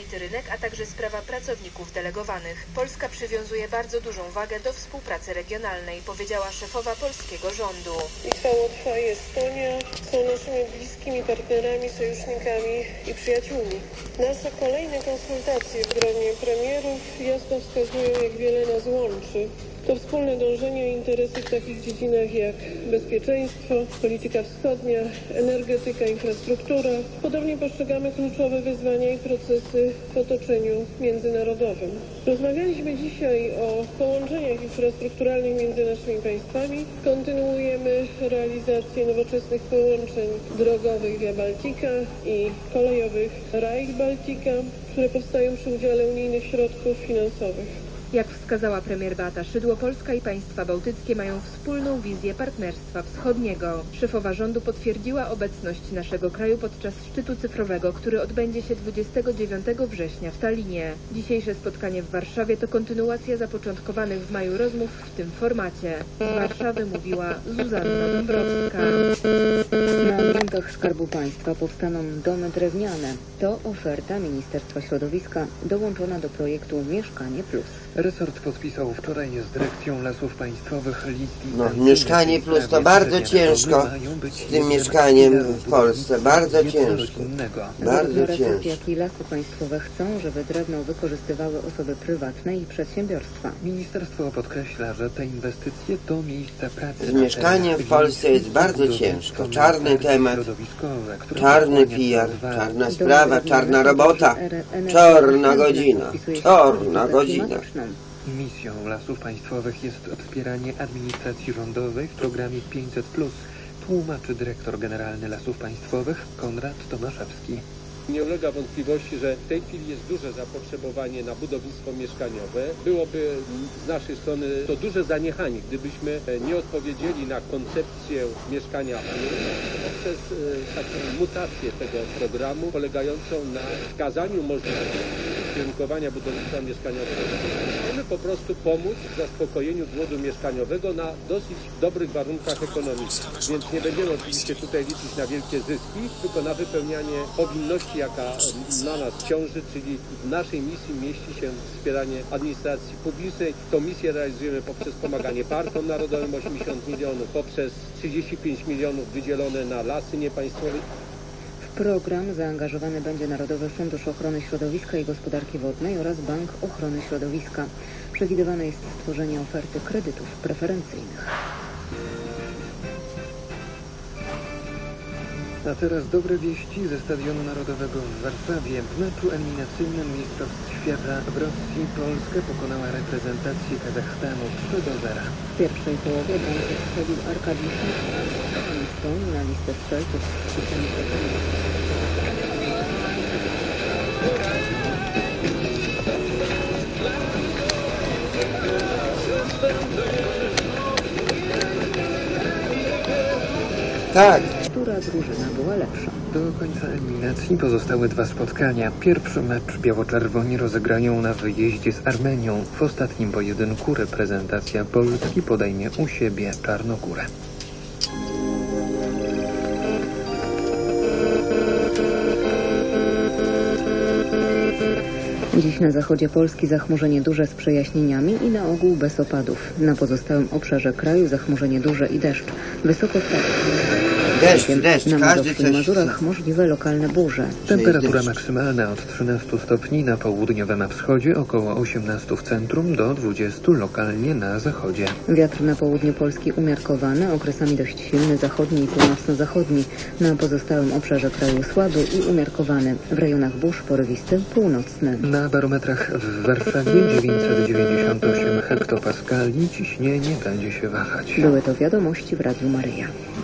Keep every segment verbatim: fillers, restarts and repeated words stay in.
jednolity rynek, a także sprawa pracowników delegowanych. Polska przywiązuje bardzo dużą wagę do współpracy regionalnej, powiedziała szefowa polskiego rządu. Litwa, Łotwa i Estonia są naszymi bliskimi partnerami, sojusznikami i przyjaciółmi. Nasze kolejne konsultacje w gronie premierów jasno wskazują, jak wiele nas łączy. To wspólne dążenie i interesy w takich dziedzinach jak bezpieczeństwo, polityka wschodnia, energetyka, infrastruktura. Podobnie postrzegamy kluczowe wyzwania i procesy w otoczeniu międzynarodowym. Rozmawialiśmy dzisiaj o połączeniach infrastrukturalnych między naszymi państwami. Kontynuujemy realizację nowoczesnych połączeń drogowych Via Baltica i kolejowych Rail Baltica, które powstają przy udziale unijnych środków finansowych. Jak wskazała premier Beata Szydło, Polska i państwa bałtyckie mają wspólną wizję partnerstwa wschodniego. Szefowa rządu potwierdziła obecność naszego kraju podczas szczytu cyfrowego, który odbędzie się dwudziestego dziewiątego września w Tallinie. Dzisiejsze spotkanie w Warszawie to kontynuacja zapoczątkowanych w maju rozmów w tym formacie. Z Warszawy mówiła Zuzanna Dąbrowska. Na gruntach Skarbu Państwa powstaną domy drewniane. To oferta Ministerstwa Środowiska dołączona do projektu Mieszkanie Plus. Resort podpisał wczoraj z Dyrekcją Lasów Państwowych list. No, Mieszkanie Plus to bardzo ciężko z tym mieszkaniem w Polsce. Bardzo ciężko. Bardzo ciężko. Jak i Lasy Państwowe chcą, żeby drewno wykorzystywały osoby prywatne i przedsiębiorstwa. Ministerstwo podkreśla, że te inwestycje to miejsca pracy. Z mieszkaniem w Polsce jest bardzo ciężko. Czarny temat, czarny P R, czarna sprawa, czarna robota, czarna godzina, czarna godzina. Misją Lasów Państwowych jest wspieranie administracji rządowej w programie pięćset plus, tłumaczy dyrektor generalny Lasów Państwowych Konrad Tomaszewski. Nie ulega wątpliwości, że w tej chwili jest duże zapotrzebowanie na budownictwo mieszkaniowe. Byłoby z naszej strony to duże zaniechanie, gdybyśmy nie odpowiedzieli na koncepcję Mieszkania Plus poprzez taką mutację tego programu polegającą na wskazaniu możliwości kierunkowania budownictwa mieszkaniowego. Chcemy po prostu pomóc w zaspokojeniu głodu mieszkaniowego na dosyć dobrych warunkach ekonomicznych. Więc nie będziemy oczywiście tutaj liczyć na wielkie zyski, tylko na wypełnianie powinności, jaka na nas ciąży, czyli w naszej misji mieści się wspieranie administracji publicznej. Tą misję realizujemy poprzez pomaganie parkom narodowym osiemdziesiąt milionów, poprzez trzydzieści pięć milionów wydzielone na lasy niepaństwowe. W program zaangażowany będzie Narodowy Fundusz Ochrony Środowiska i Gospodarki Wodnej oraz Bank Ochrony Środowiska. Przewidywane jest stworzenie oferty kredytów preferencyjnych. A teraz dobre wieści ze Stadionu Narodowego w Warszawie. W meczu eliminacyjnym Mistrzostw Świata w Rosji Polskę pokonała reprezentację Kazachstanu trzy do zera. W pierwszej połowie bramkę strzelił Arkadiusz Michnik na listę strzelców z Tak. Która drużyna była lepsza? Do końca eliminacji pozostały dwa spotkania. Pierwszy mecz biało-czerwoni rozegrają na wyjeździe z Armenią. W ostatnim pojedynku reprezentacja Polski podejmie u siebie Czarnogórę. Dziś na zachodzie Polski zachmurzenie duże z przejaśnieniami i na ogół bez opadów. Na pozostałym obszarze kraju zachmurzenie duże i deszcz. Wysoko Deszcz, deszcz, na każdy Mazowszu i Mazurach możliwe lokalne burze. Temperatura maksymalna od trzynastu stopni na południowym wschodzie, około osiemnastu w centrum, do dwudziestu lokalnie na zachodzie. Wiatr na południu Polski umiarkowany, okresami dość silny zachodni i północno-zachodni. Na pozostałym obszarze kraju słaby i umiarkowany. W rejonach burz porywisty północny. Na barometrach w Warszawie dziewięćset dziewięćdziesiąt osiem hektopaskali, ciśnienie będzie się wahać. Były to wiadomości w Radiu Maryja.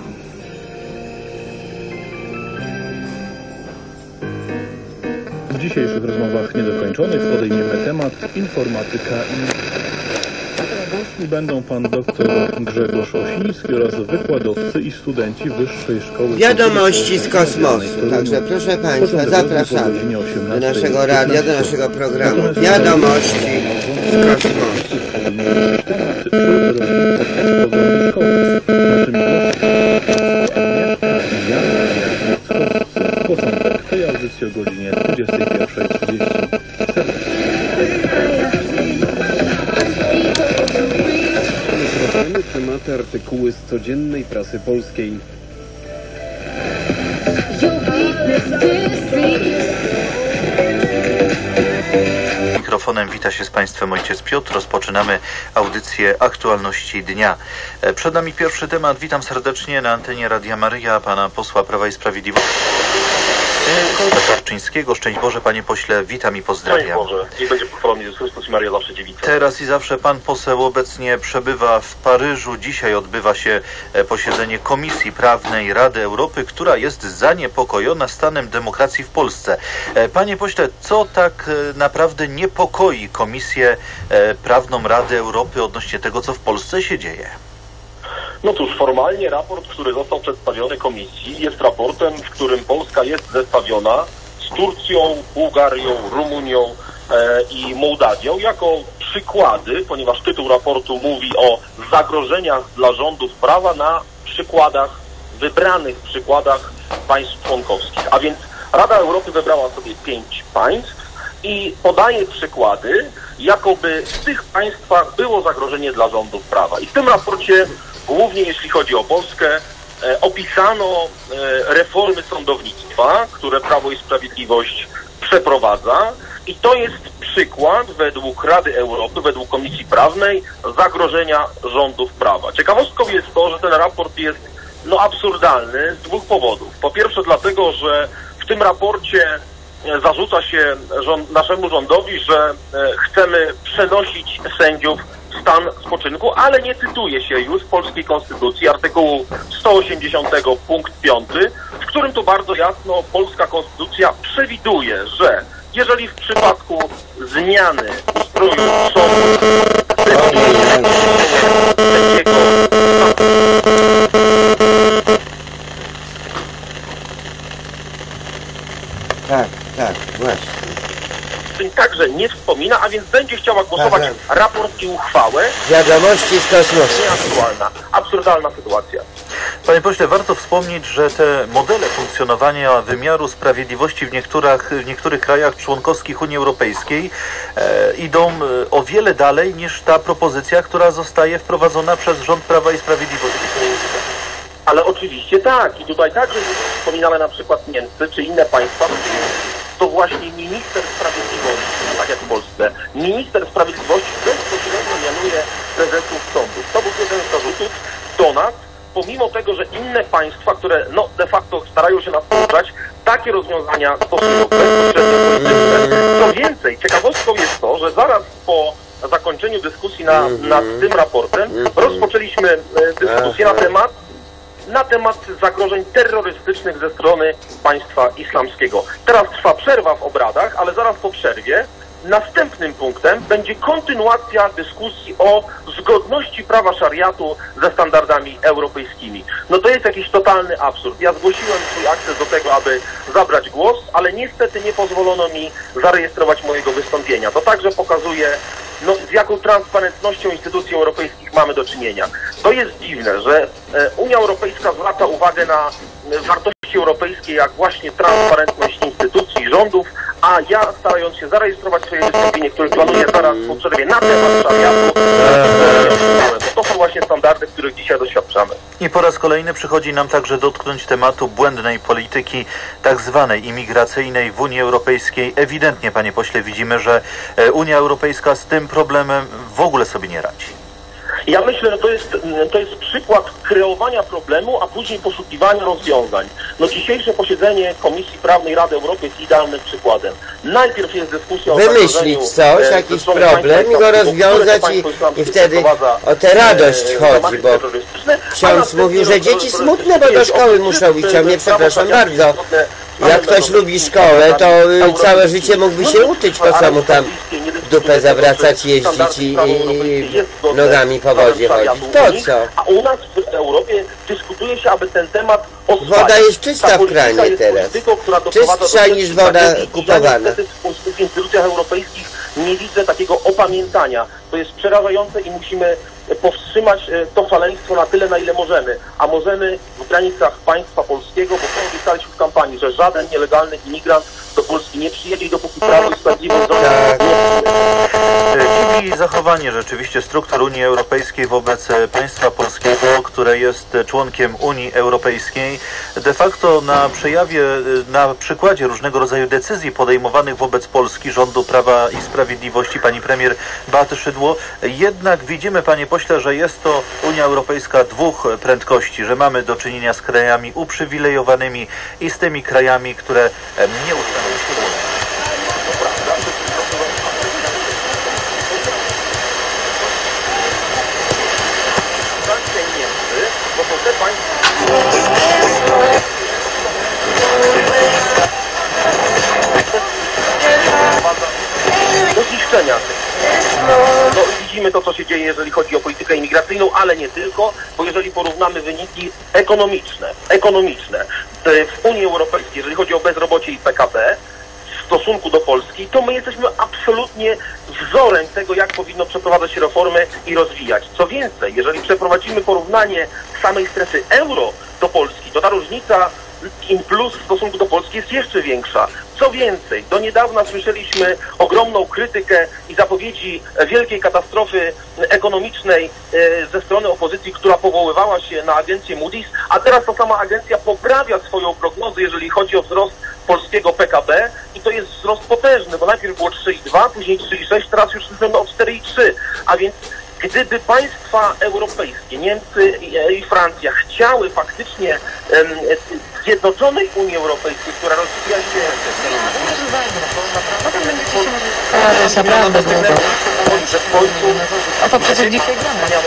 W dzisiejszych rozmowach niedokończonych podejmiemy temat informatyka i... Gośćmi będą pan doktor Grzegorz Osiński oraz wykładowcy i studenci Wyższej Szkoły... Wiadomości z kosmosu. Także proszę państwa, zapraszamy do naszego radia, do naszego programu. Wiadomości z kosmosu. Początek tej audycji o godzinie dwudziestej pierwszej. trzydzieści. Rozważamy tematy, artykuły z codziennej prasy polskiej. Mikrofonem wita się z Państwem ojciec Piotr. Rozpoczynamy audycję Aktualności Dnia. Przed nami pierwszy temat. Witam serdecznie na antenie Radia Maryja pana posła Prawa i Sprawiedliwości Tarczyńskiego. Szczęść Boże, panie pośle, witam i pozdrawiam. Szczęść Boże, niech będzie pochwalony Jezus Chrystus i Maria zawsze dziewica. Teraz i zawsze pan poseł obecnie przebywa w Paryżu. Dzisiaj odbywa się posiedzenie Komisji Prawnej Rady Europy, która jest zaniepokojona stanem demokracji w Polsce. Panie pośle, co tak naprawdę niepokoi Komisję Prawną Rady Europy odnośnie tego, co w Polsce się dzieje? No cóż, formalnie raport, który został przedstawiony Komisji, jest raportem, w którym Polska jest zestawiona z Turcją, Bułgarią, Rumunią e, i Mołdawią jako przykłady, ponieważ tytuł raportu mówi o zagrożeniach dla rządów prawa na przykładach, wybranych przykładach państw członkowskich. A więc Rada Europy wybrała sobie pięć państw i podaje przykłady, jakoby w tych państwach było zagrożenie dla rządów prawa. I w tym raporcie, głównie jeśli chodzi o Polskę, e, opisano e, reformy sądownictwa, które Prawo i Sprawiedliwość przeprowadza i to jest przykład według Rady Europy, według Komisji Prawnej zagrożenia rządów prawa. Ciekawostką jest to, że ten raport jest no, absurdalny z dwóch powodów. Po pierwsze dlatego, że w tym raporcie zarzuca się rząd, naszemu rządowi, że e, chcemy przenosić sędziów w stan spoczynku, ale nie cytuje się już w polskiej konstytucji artykułu sto osiemdziesiątego punkt piąty, w którym to bardzo jasno polska konstytucja przewiduje, że jeżeli w przypadku zmiany ustroju sądu sędziego Tak, tak, właśnie. tym także nie wspomina, a więc będzie chciała głosować Aha. raport i uchwałę. Wiadomości z kosmosu. Nieaktualna, absurdalna sytuacja. Panie pośle, warto wspomnieć, że te modele funkcjonowania wymiaru sprawiedliwości w niektórych, w niektórych krajach członkowskich Unii Europejskiej e, idą o wiele dalej niż ta propozycja, która zostaje wprowadzona przez rząd Prawa i Sprawiedliwości. Ale oczywiście tak. I tutaj także jest wspominane na przykład Niemcy czy inne państwa. To właśnie minister sprawiedliwości, tak jak w Polsce, minister sprawiedliwości bezpośrednio mianuje prezesów sądów. To był jeden z zarzutów do nas, pomimo tego, że inne państwa, które no de facto starają się nas pouczać, takie rozwiązania stosują bezpośrednio polityczne. Co więcej, ciekawostką jest to, że zaraz po zakończeniu dyskusji na, nad tym raportem rozpoczęliśmy dyskusję na temat na temat zagrożeń terrorystycznych ze strony państwa islamskiego. Teraz trwa przerwa w obradach, ale zaraz po przerwie następnym punktem będzie kontynuacja dyskusji o zgodności prawa szariatu ze standardami europejskimi. No to jest jakiś totalny absurd. Ja zgłosiłem swój akces do tego, aby zabrać głos, ale niestety nie pozwolono mi zarejestrować mojego wystąpienia. To także pokazuje, no, z jaką transparentnością instytucji europejskich mamy do czynienia. To jest dziwne, że Unia Europejska zwraca uwagę na wartości europejskie, jak właśnie transparentność instytucji, rządów, a ja, starając się zarejestrować swoje wystąpienie, które planuję zaraz po przerwie na temat szariatu, to są właśnie standardy, których dzisiaj doświadczamy. I po raz kolejny przychodzi nam także dotknąć tematu błędnej polityki tak zwanej imigracyjnej w Unii Europejskiej. Ewidentnie, panie pośle, widzimy, że Unia Europejska z tym problemem w ogóle sobie nie radzi. Ja myślę, że to jest, to jest przykład kreowania problemu, a później poszukiwania rozwiązań. No dzisiejsze posiedzenie Komisji Prawnej Rady Europy jest idealnym przykładem. Najpierw jest dyskusja o wymyślić coś, jakiś problem i go rozwiązać i, i wtedy o tę radość chodzi, bo ksiądz mówił, że dzieci smutne, bo do szkoły muszą iść, a mnie, przepraszam bardzo, jak ktoś lubi szkołę, to całe życie mógłby się uczyć, po co mu tam dupę zawracać, jeździć i, i nogami po wodzie chodzić. To co? A u nas w Europie dyskutuje decyduje się, aby ten temat oswoić. Woda jest czysta w kranie jest teraz. Polityką, która doprowadza Czystsza do niż woda tragedii. kupowana. Ja niestety w, w instytucjach europejskich nie widzę takiego opamiętania. To jest przerażające i musimy powstrzymać to szaleństwo na tyle, na ile możemy. A możemy w granicach państwa polskiego, bo to obiecaliśmy w kampanii, że żaden nielegalny imigrant do Polski nie przyjedzie i dopóki Prawo i Sprawiedliwość rządzi, Tak. nie Dziwi zachowanie rzeczywiście struktur Unii Europejskiej wobec państwa polskiego, które jest członkiem Unii Europejskiej. De facto na przejawie, na przykładzie różnego rodzaju decyzji podejmowanych wobec Polski, rządu Prawa i Sprawiedliwości, pani premier Beaty Szydło, jednak widzimy, panie pośle, że jest to Unia Europejska dwóch prędkości, że mamy do czynienia z krajami uprzywilejowanymi i z tymi krajami, które nie ustaną się. Niemcy, bo są te państwa do zniszczenia. No, widzimy to, co się dzieje, jeżeli chodzi o politykę imigracyjną, ale nie tylko, bo jeżeli porównamy wyniki ekonomiczne, ekonomiczne w Unii Europejskiej, jeżeli chodzi o bezrobocie i P K B, w stosunku do Polski, to my jesteśmy absolutnie wzorem tego, jak powinno przeprowadzać się reformy i rozwijać. Co więcej, jeżeli przeprowadzimy porównanie samej strefy euro do Polski, to ta różnica in plus w stosunku do Polski jest jeszcze większa. Co więcej, do niedawna słyszeliśmy ogromną krytykę i zapowiedzi wielkiej katastrofy ekonomicznej ze strony opozycji, która powoływała się na agencję Moody's, a teraz ta sama agencja poprawia swoją prognozę, jeżeli chodzi o wzrost polskiego P K B i to jest wzrost potężny, bo najpierw było trzy i dwa, później trzy i sześć, teraz już jesteśmy o cztery i trzy, a więc gdyby państwa europejskie, Niemcy i Francja chciały faktycznie em, zjednoczonej Unii Europejskiej, która rozwija się że w końcu A to przecież dzisiaj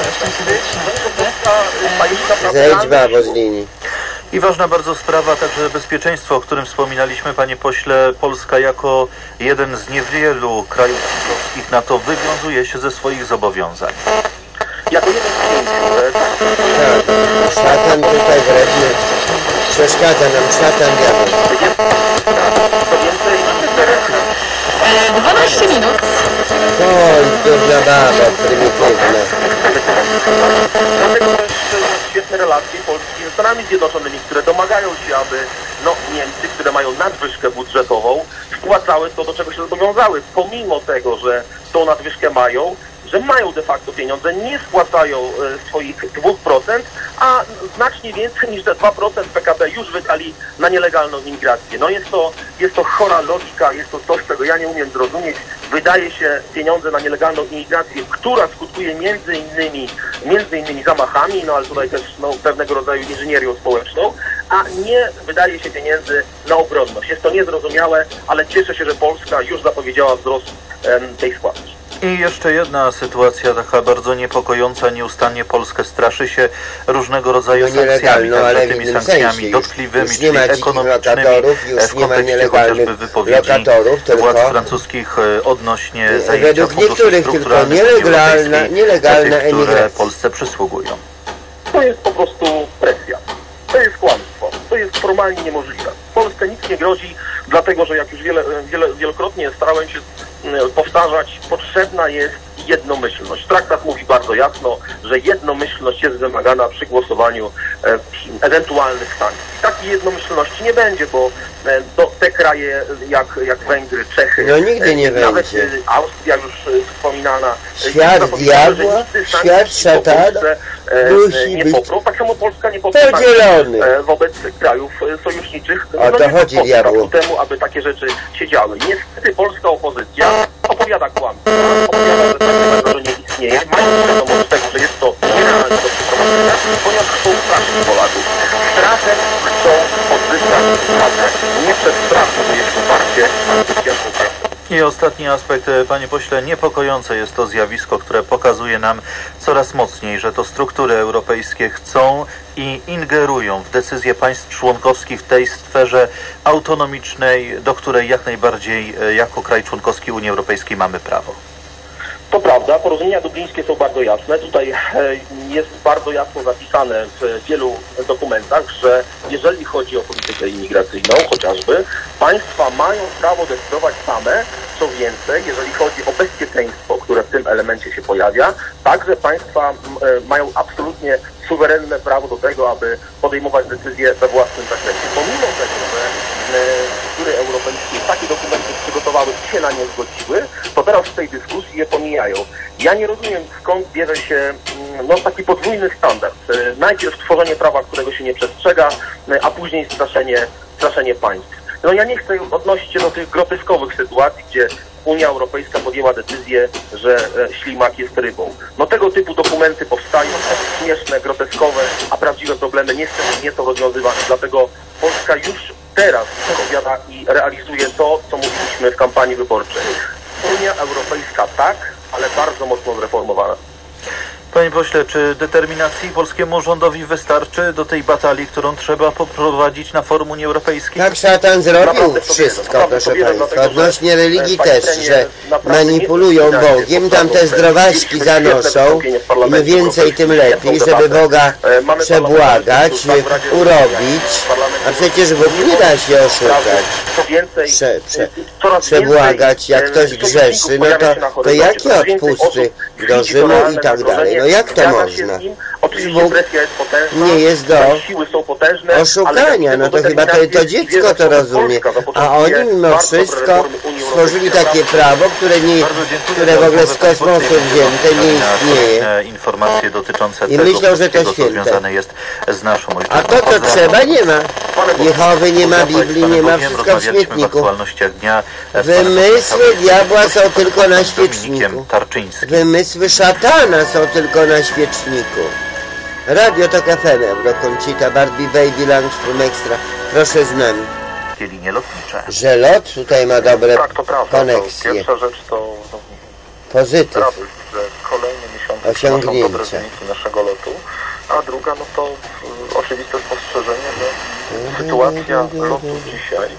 Zejdź babo z linii. I ważna bardzo sprawa, także bezpieczeństwo, o którym wspominaliśmy, panie pośle. Polska jako jeden z niewielu krajów członkowskich NATO wywiązuje się ze swoich zobowiązań. jako jeden z Tak, szatan tutaj wredny przeszkadza nam, szatan diabeł. dwanaście minut. Oj, duża baba, prymitywna. Dlatego też świetne relacje Polski ze Stanami Zjednoczonymi, które domagają się, aby no, Niemcy, które mają nadwyżkę budżetową, wpłacały to, do czego się zobowiązały, pomimo tego, że tą nadwyżkę mają, że mają de facto pieniądze, nie spłacają e, swoich dwóch procent, a znacznie więcej niż te dwa procent P K B już wydali na nielegalną imigrację. No jest to, jest to chora logika, jest to coś, czego ja nie umiem zrozumieć. Wydaje się pieniądze na nielegalną imigrację, która skutkuje między innymi, między innymi zamachami, no ale tutaj też no, pewnego rodzaju inżynierią społeczną, a nie wydaje się pieniędzy na obronność. Jest to niezrozumiałe, ale cieszę się, że Polska już zapowiedziała wzrost em, tej składki. I jeszcze jedna sytuacja taka bardzo niepokojąca. Nieustannie Polskę straszy się różnego rodzaju No sankcjami, ale także w tymi innym sankcjami sensie. dotkliwymi, Już, już czyli nie ma dzikich ekonomicznymi, lokatorów, już w nie ma kontekście nielegalnych chociażby wypowiedzi lokatorów, tylko władz francuskich odnośnie zajęcia według funduszy niektórych tylko strukturalnych nielegalna, nielegalna tych, które emigracja. Polsce przysługują. To jest po prostu presja. To jest kłamstwo. To jest formalnie niemożliwe. W Polsce nic nie grozi, dlatego że jak już wiele, wiele, wielokrotnie starałem się powtarzać, potrzebna jest jednomyślność. Traktat mówi bardzo jasno, że jednomyślność jest wymagana przy głosowaniu e, ewentualnych sankcji. Takiej jednomyślności nie będzie, bo e, do, te kraje jak, jak Węgry, Czechy, no nigdy nie e, nawet będzie. e, Austria już e, wspominana, Świat diabła, świat szatana e, musi nie być poprą. Tak samo Polska nie poprą podzielony. e, wobec krajów e, sojuszniczych. O to nie chodzi, poprą diabłu. ku temu, aby takie rzeczy się działy. Niestety polska opozycja opowiada kłamstwo, opowiada, że takie zagrożenie istnieje, mają świadomość tego, że jest to nierealne do przeprowadzenia, ponieważ chcą straszyć Polaków. Strachem chcą odzyskać władzę. Nie przez strach buduje się wsparcie, ale zwycięstwo prawdy. I ostatni aspekt, panie pośle, niepokojące jest to zjawisko, które pokazuje nam coraz mocniej, że to struktury europejskie chcą i ingerują w decyzje państw członkowskich w tej sferze autonomicznej, do której jak najbardziej jako kraj członkowski Unii Europejskiej mamy prawo. To prawda, porozumienia dublińskie są bardzo jasne. Tutaj jest bardzo jasno zapisane w wielu dokumentach, że jeżeli chodzi o politykę imigracyjną chociażby, państwa mają prawo decydować same, co więcej, jeżeli chodzi o bezpieczeństwo, które w tym elemencie się pojawia, także państwa mają absolutnie suwerenne prawo do tego, aby podejmować decyzje we własnym zakresie. Pomimo tego, że struktury europejskie takie dokumenty przygotowały i się na nie zgodziły, to teraz w tej dyskusji je pomijają. Ja nie rozumiem, skąd bierze się no, taki podwójny standard. Najpierw tworzenie prawa, którego się nie przestrzega, a później straszenie, straszenie państw. No ja nie chcę odnosić się do tych groteskowych sytuacji, gdzie Unia Europejska podjęła decyzję, że ślimak jest rybą. No tego typu dokumenty powstają, śmieszne, groteskowe, a prawdziwe problemy niestety nie są rozwiązywane. Dlatego Polska już teraz opowiada i realizuje to, co mówiliśmy w kampanii wyborczej. Unia Europejska tak, ale bardzo mocno zreformowana. Panie pośle, czy determinacji polskiemu rządowi wystarczy do tej batalii, którą trzeba poprowadzić na forum Unii Europejskiej? Tak, szatan zrobił wszystko, proszę Państwa. Odnośnie religii też, że manipulują Bogiem, tam te zdrowaśki zanoszą. Im więcej, tym lepiej, żeby Boga przebłagać, urobić. A przecież Bóg nie da się oszukać. Prze, prze, przebłagać, jak ktoś grzeszy, no to, to jakie odpusty do Rzymu i tak dalej. No jak to można? Bóg nie jest do oszukania, no to chyba to, to dziecko to rozumie, a oni mimo wszystko stworzyli takie prawo, które, nie, które w ogóle z kosmosu wzięte nie istnieje. Informacje dotyczące I tego myślą, że to święte. związane jest z naszą ojczyzną. A to, co trzeba, nie ma. Jehowy nie ma, Biblii nie ma, wszystko w śmietniku. Wymysły diabła są tylko na świeczniku. Wymysły szatana są tylko na świeczniku. Radio Tok F M, Eurokoncita, Barbie Baby Lunch from Extra. Proszę z nami. Linie lotnicze. Że lot tutaj ma dobre tak, to prawda, koneksje. To pierwsza rzecz to no, pozytyw. radość, że kolejne miesiące osiągnięcia. są dobre wyniki naszego lotu. A druga, no to y, oczywiste spostrzeżenie, że sytuacja lotu dzisiaj...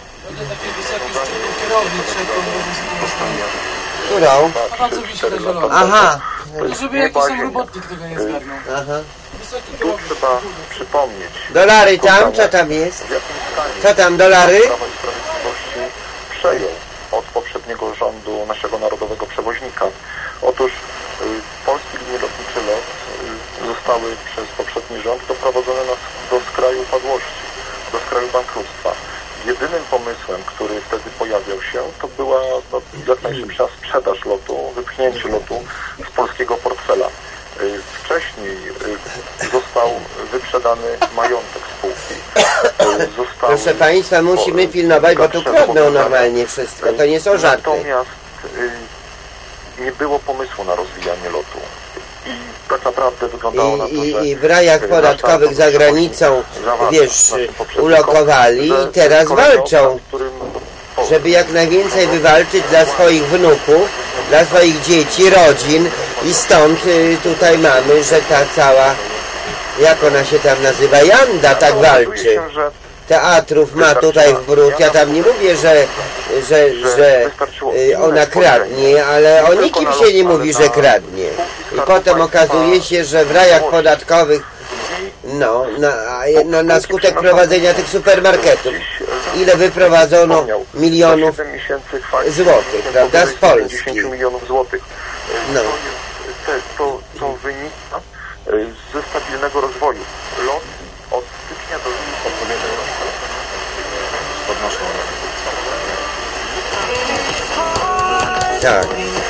Którą? Aha. Żeby jakiś tam robotnik tego nie zgarnął. Aha. Tu trzeba przypomnieć. Dolary tam? Co tam jest? Co tam, dolary? Prawo i Sprawiedliwości przejął od poprzedniego rządu naszego narodowego przewoźnika. Otóż y, polskie linie lotnicze LOT y, zostały przez poprzedni rząd doprowadzone na, do skraju upadłości, do skraju bankructwa. Jedynym pomysłem, który wtedy pojawiał się, to była no, jak najszybsza sprzedaż lotu, wypchnięcie lotu z polskiego portfela. Wcześniej został wyprzedany majątek spółki. Został Proszę Państwa, musimy pilnować, bo tu kradną normalnie wszystko, to nie są żarty. Natomiast nie było pomysłu na rozwijanie lotu. I tak naprawdę wyglądało na to, I, że i w rajach podatkowych za granicą, wiesz, ulokowali i teraz walczą, żeby jak najwięcej wywalczyć dla swoich wnuków, dla swoich dzieci, rodzin i stąd y, tutaj mamy, że ta cała, jak ona się tam nazywa, Janda tak walczy. Teatrów ma tutaj w brud. Ja tam nie mówię, że, że, że y, ona kradnie, ale o nikim się nie mówi, że kradnie. I potem okazuje się, że w rajach podatkowych, no, na, na, na skutek prowadzenia tych supermarketów, ile wyprowadzono milionów złotych, prawda, z Polski. milionów złotych. No. To, to, to wynika ze stabilnego rozwoju. Lot od stycznia do podnoszą. Tak.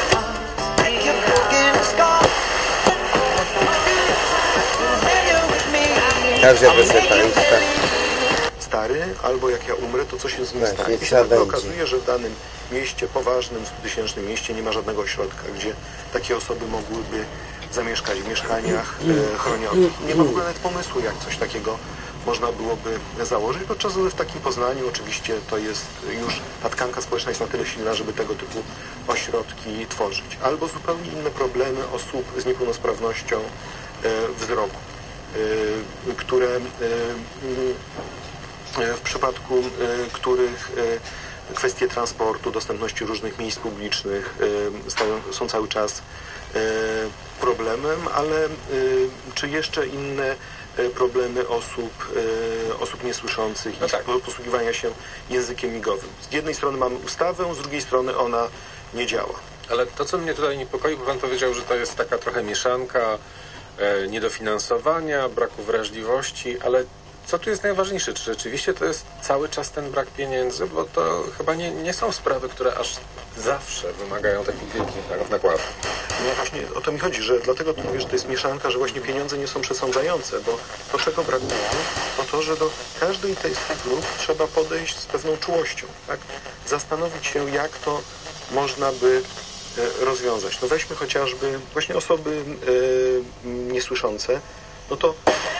Także proszę Państwa. Stary, albo jak ja umrę, to co się z nim Właśnie, stanie. I się nagle okazuje, że w danym mieście, poważnym, stutysięcznym mieście nie ma żadnego ośrodka, gdzie takie osoby mogłyby zamieszkać w mieszkaniach e, chronionych. Nie ma w ogóle nawet pomysłu, jak coś takiego można byłoby założyć, podczas gdy w takim Poznaniu oczywiście to jest już, ta tkanka społeczna jest na tyle silna, żeby tego typu ośrodki tworzyć. Albo zupełnie inne problemy osób z niepełnosprawnością e, wzroku, e, które e, w przypadku e, których kwestie transportu, dostępności różnych miejsc publicznych stają, są cały czas problemem, ale czy jeszcze inne problemy osób, osób niesłyszących no i tak. posługiwania się językiem migowym. Z jednej strony mamy ustawę, z drugiej strony ona nie działa. Ale to, co mnie tutaj niepokoi, bo pan powiedział, że to jest taka trochę mieszanka e, niedofinansowania, braku wrażliwości, ale co tu jest najważniejsze? Czy rzeczywiście to jest cały czas ten brak pieniędzy? Bo to chyba nie, nie są sprawy, które aż zawsze wymagają takich wielkich nakładów. No właśnie o to mi chodzi, że dlatego tu mówię, że to jest mieszanka, że właśnie pieniądze nie są przesądzające, bo to, czego brakuje, to to, że do każdej tej z tych grup trzeba podejść z pewną czułością, tak? Zastanowić się, jak to można by rozwiązać. No weźmy chociażby właśnie osoby e, niesłyszące, no to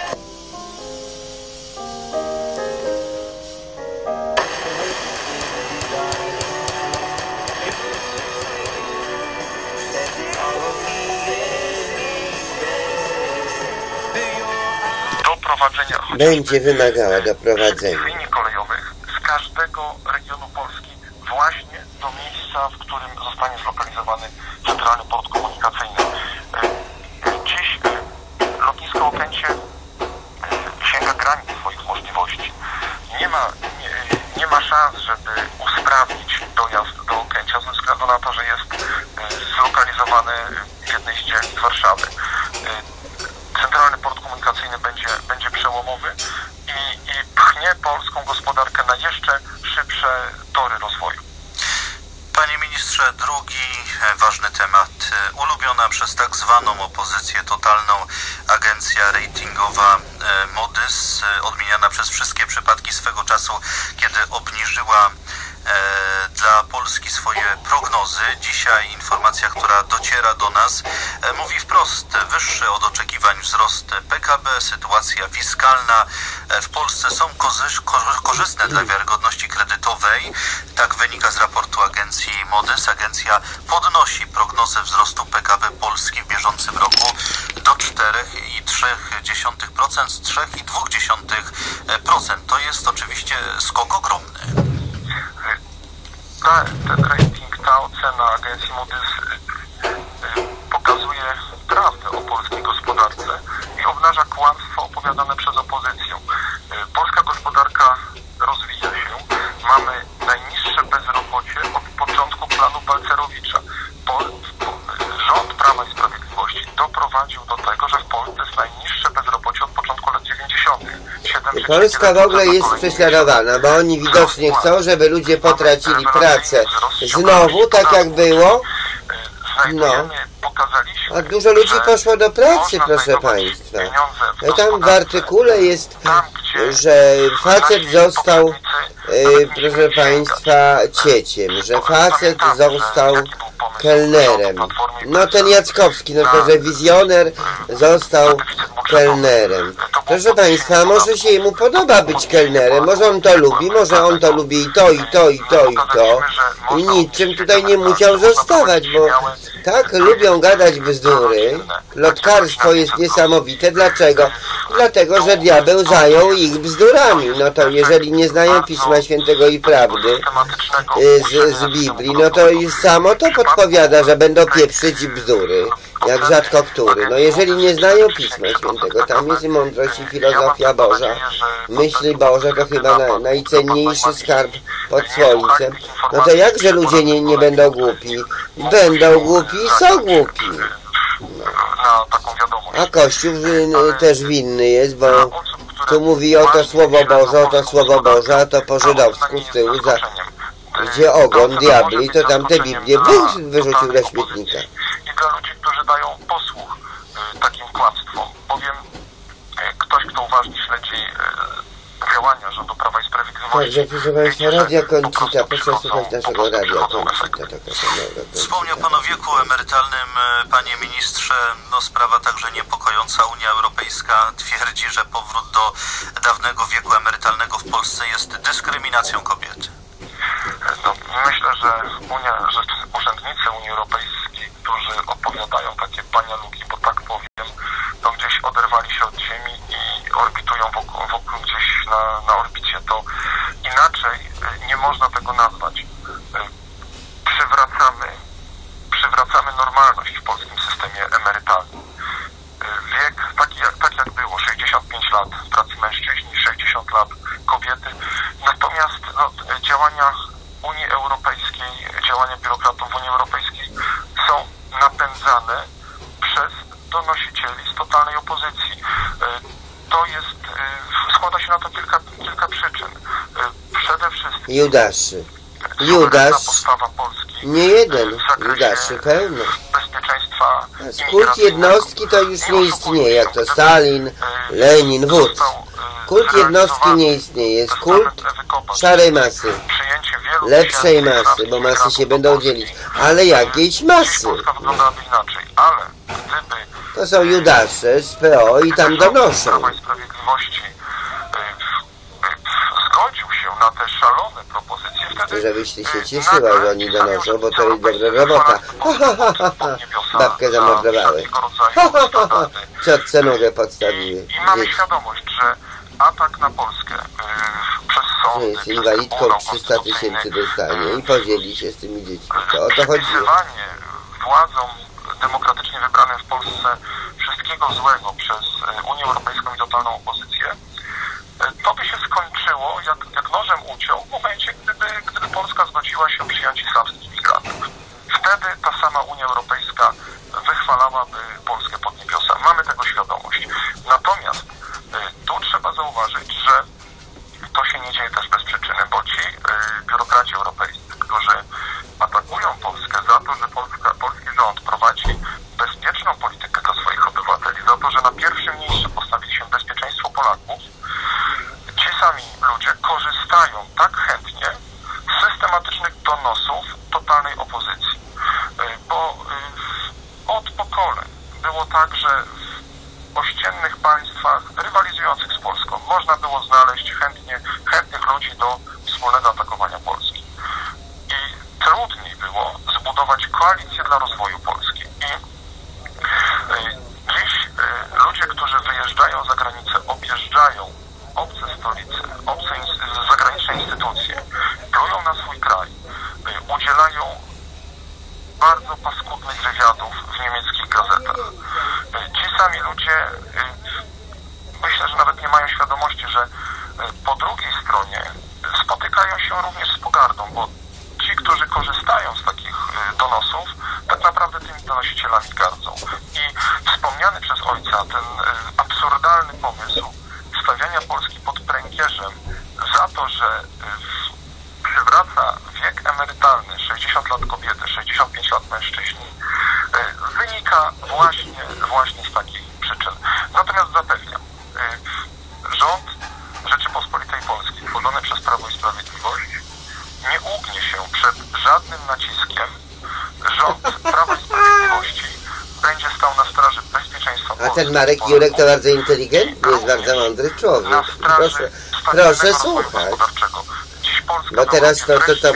będzie wymagała doprowadzenia linii kolejowych z każdego regionu Polski właśnie do miejsca, w którym zostanie zlokalizowany centralny port komunikacyjny. Dziś lotnisko Okęcie sięga granic swoich możliwości. Nie ma, nie, nie ma szans, żeby usprawnić dojazd do Okęcia ze względu na to, że jest zlokalizowany w jednej z dzielnic Warszawy. Centralny port komunikacyjny będzie, będzie przełomowy i, i pchnie polską gospodarkę na jeszcze szybsze tory rozwoju. Panie ministrze, drugi ważny temat. Ulubiona przez tak zwaną opozycję totalną agencja ratingowa Modys, odmieniana przez wszystkie przypadki swego czasu, kiedy obniżyła dla Polski swoje prognozy. Dzisiaj informacja, która dociera do nas, mówi wprost: wyższy od oczekiwań wzrost P K B, sytuacja fiskalna w Polsce są korzystne dla wiarygodności kredytowej. Tak wynika z raportu agencji Modys. Agencja podnosi prognozę wzrostu P K B Polski w bieżącym roku do cztery i trzy dziesiąte procent z trzy i dwa dziesiąte procent. To jest oczywiście skok ogromny. Ta, ten rating, ta ocena agencji Modys pokazuje prawdę o polskiej gospodarce i obnaża kłamstwo opowiadane przez opozycję. Polska gospodarka rozwija się. Mamy najniższe bezrobocie od początku planu Balcerowicza. Pol, rząd Prawa i Sprawiedliwości doprowadził do tego, że w Polsce jest najniższe bezrobocie od początku lat dziewięćdziesiątych. Polska w ogóle jest prześladowana, bo oni widocznie chcą, żeby ludzie potracili pracę. Znowu, tak jak było, no, a dużo ludzi poszło do pracy, proszę Państwa. No tam w artykule jest, że facet został, proszę Państwa, cieciem, że facet został kelnerem. No ten Jackowski, no to, że wizjoner został kelnerem. Proszę Państwa, może się mu podoba być kelnerem, może on to lubi, może on to lubi i to, i to, i to, i to. I niczym tutaj nie musiał zostawać, bo tak lubią gadać bzdury. Plotkarstwo jest niesamowite. Dlaczego? Dlatego, że diabeł zajął ich bzdurami. No to jeżeli nie znają Pisma Świętego i prawdy z, z Biblii, no to już samo to podpowiada, że będą pieprzyć bzdury. Jak rzadko który. No jeżeli nie znają Pisma Świętego, tam jest mądrość i filozofia Boża. Myśl Boże to chyba na, najcenniejszy skarb pod słońcem. No to jakże ludzie nie, nie będą głupi? Będą głupi i są głupi. No. A Kościół też winny jest, bo tu mówi o to Słowo Boże, o to Słowo Boże, a to po żydowsku z tyłu, za, gdzie ogon diabli, to tam te Biblię wyrzucił do śmietnika. I dla ludzi, którzy dają posłuch takim kłamstwom, bowiem ktoś, kto uważnie śledzi działania rządu Prawa i Sprawiedliwości. Także proszę Państwa, Radia Koncita, proszę słuchać naszego Radia Koncita. Wspomniał Pan o wieku emerytalnym, Panie Ministrze. No sprawa także niepokojąca. Unia Europejska twierdzi, że powrót do dawnego wieku emerytalnego w Polsce jest dyskryminacją kobiety. No, myślę, że Unia, że urzędnicy Unii Europejskiej, którzy opowiadają takie panialuki, bo tak powiem, to gdzieś oderwali się od Ziemi i orbitują wokół, wokół gdzieś na, na orbicie. To inaczej nie można tego nazwać. przywracamy, przywracamy normalność w polskim systemie emerytalnym. Wiek, taki jak, tak jak było, sześćdziesiąt pięć lat pracy mężczyźni, sześćdziesiąt lat kobiety. Natomiast no, działania Unii Europejskiej, działania biurokratów Unii Europejskiej są napędzane przez donosicieli z totalnej opozycji. To jest, składa się na to kilka, kilka przyczyn. Przede wszystkim Judaszy. Judasz, nie jeden, Judaszy pełno. Bezpieczeństwa, kult jednostki to już nie istnieje, jak to Stalin, Lenin, Wódz. Kult jednostki nie istnieje, jest kult szarej masy, lepszej masy, bo masy się będą dzielić, ale jakiejś masy. To są Judasze z P O i tam donoszą. Na te szalone propozycje, wtedy żebyś ty się cieszyła, że oni donoszą, bo to jest dobra robota. Ha, ha, ha, ha, ha. Babkę zamordowały. Ha, ha, ha, ha. Ciotce nogę podstawiły. I mamy świadomość, że atak na Polskę yy, przez sądy, jest inwalidką trzysta tysięcy dostanie i podzieli się z tymi dziećmi. To o to chodzi. Przypisywanie władzom demokratycznie wybranym w Polsce wszystkiego złego przez Unię Europejską i totalną opozycję, to by się skończyło jak, jak nożem uciął w momencie, gdyby, gdyby Polska zgodziła się przyjąć islamskich migrantów. Wtedy ta sama Unia Europejska wychwalałaby Polskę pod niebiosa. Mamy tego świadomość. Natomiast y, tu trzeba zauważyć, że to się nie dzieje też bez przyczyny, bo ci y, biurokraci europejscy, którzy atakują Polskę za to, że Polska, polski rząd prowadzi bezpieczną politykę dla swoich obywateli, za to, że na pierwszym miejscu postawili się bezpieczeństwo Polaków, ci sami ludzie korzystają tak chętnie z systematycznych donosów totalnej opozycji. Bo od pokoleń było tak, że w ościennych państwach rywalizujących z Polską można było znaleźć chętnie, chętnych ludzi do wspólnego atakowania Polski. I trudniej było zbudować koalicję dla rozwoju Polski. I dziś ludzie, którzy wyjeżdżają za granicę, objeżdżają obce stolice, obce zagraniczne instytucje, plują na swój kraj, udzielają bardzo paskudnych wywiadów w niemieckich gazetach. Ci sami ludzie, myślę, że nawet nie mają świadomości, że po drugiej stronie spotykają się również z pogardą, bo ci, którzy korzystają z takich donosów, tak naprawdę tymi donosicielami gardzą. I wspomniany przez ojca ten absurdalny pomysł stawiania Polski pod pręgierzem za to, że przywraca wiek emerytalny, sześćdziesiąt lat kobiety, sześćdziesiąt pięć lat mężczyźni, wynika właśnie, właśnie z takich przyczyn. Natomiast zapewniam, rząd Rzeczypospolitej Polskiej, tworzony przez Prawo i Sprawiedliwość, nie ugnie się przed żadnym naciskiem. Rząd Prawa i Sprawiedliwości będzie stał na straży bezpieczeństwa Polski. A ten Marek Jurek to bardzo inteligentny, jest bardzo mądry człowiek. Proszę, proszę słuchać. Bo teraz to, to tam...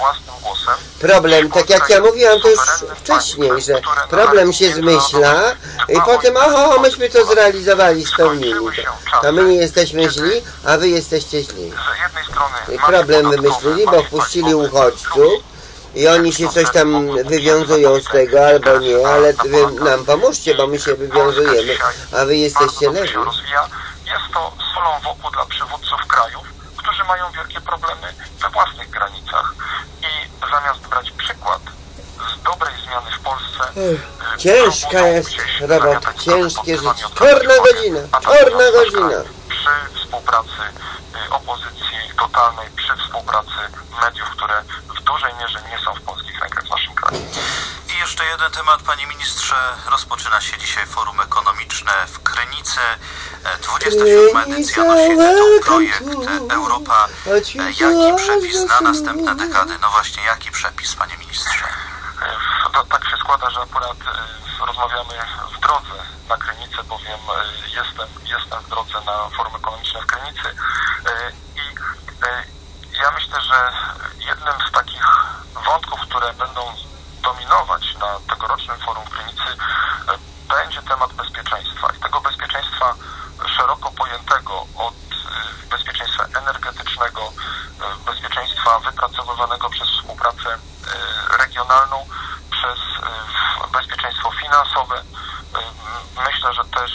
Problem, tak jak ja mówiłam to już wcześniej, że problem się zmyśla i potem, oho, myśmy to zrealizowali, spełnili to. To my nie jesteśmy źli, a wy jesteście źli. I problem wymyślili, bo wpuścili uchodźców i oni się coś tam wywiązują z tego, albo nie, ale wy nam pomóżcie, bo my się wywiązujemy, a wy jesteście lewi. Jest to solą wokół dla przywódców krajów, którzy mają wielkie problemy we własnych granicach. I zamiast brać przykład z dobrej zmiany w Polsce... Ciężka jest robota, ciężkie życie. Czarna godzina, czarna godzina. Przy współpracy opozycji totalnej, przy współpracy mediów, które w dużej mierze nie są w polskich rękach w naszym kraju. I jeszcze jeden temat, panie ministrze. Rozpoczyna się dzisiaj forum ekonomiczne w Krynicy. dwudziesta siódma edycja nosi tytuł Projekt Europa. Jaki przepis na następne dekady? No właśnie, jaki przepis, panie ministrze? To, tak się składa, że akurat rozmawiamy w drodze na Krynicę, bowiem jestem, jestem w drodze na forum ekonomiczne w Krynicy. I ja myślę, że jednym z takich wątków, które będą dominować na tegorocznym forum w Krynicy, będzie temat bezpieczeństwa. I tego bezpieczeństwa szeroko pojętego, od bezpieczeństwa energetycznego, bezpieczeństwa wypracowywanego przez współpracę regionalną, regionalną, przez bezpieczeństwo finansowe. Myślę, że też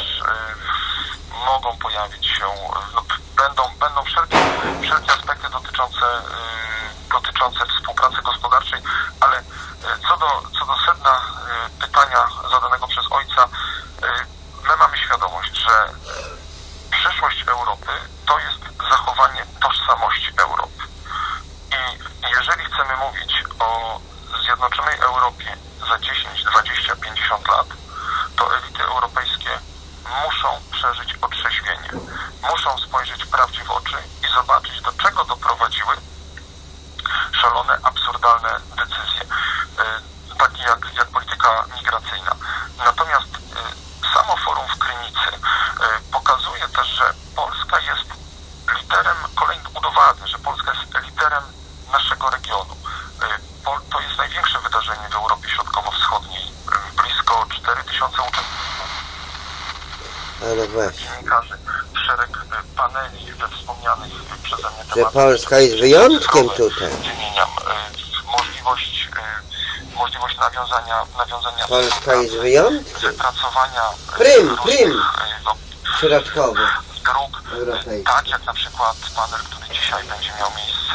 mogą pojawić się, no, będą, będą wszelkie, wszelkie aspekty dotyczące, dotyczące współpracy gospodarczej, ale co do, co do sedna pytania zadanego przez ojca, my mamy świadomość, że przyszłość Europy to jest zachowanie tożsamości Europy. I jeżeli chcemy mówić o zjednoczonej Europie za dziesięć, dwadzieścia, pięćdziesiąt lat, to elity europejskie muszą przeżyć otrzeźwienie. Muszą spojrzeć prawdzie w oczy i zobaczyć, do czego doprowadziły szalone, absurdalne decyzje, takie jak, jak polityka migracyjna. Natomiast samo forum w Krynicy pokazuje też, że Polska jest liderem, kolejny udowadnia, że Polska jest liderem naszego regionu. To jest największe wydarzenie w Europie Środkowo-Wschodniej. Blisko cztery tysiące uczestników, dziennikarzy, szereg paneli we wspomnianych przeze mnie tematach. Że Polska jest wyjątkiem tutaj. Wymieniam możliwość, możliwość nawiązania, nawiązania Polska jest wyjątkiem. wypracowania Prym, prym. no, Środkowy. dróg, tak jak na przykład panel, który dzisiaj będzie miał miejsce,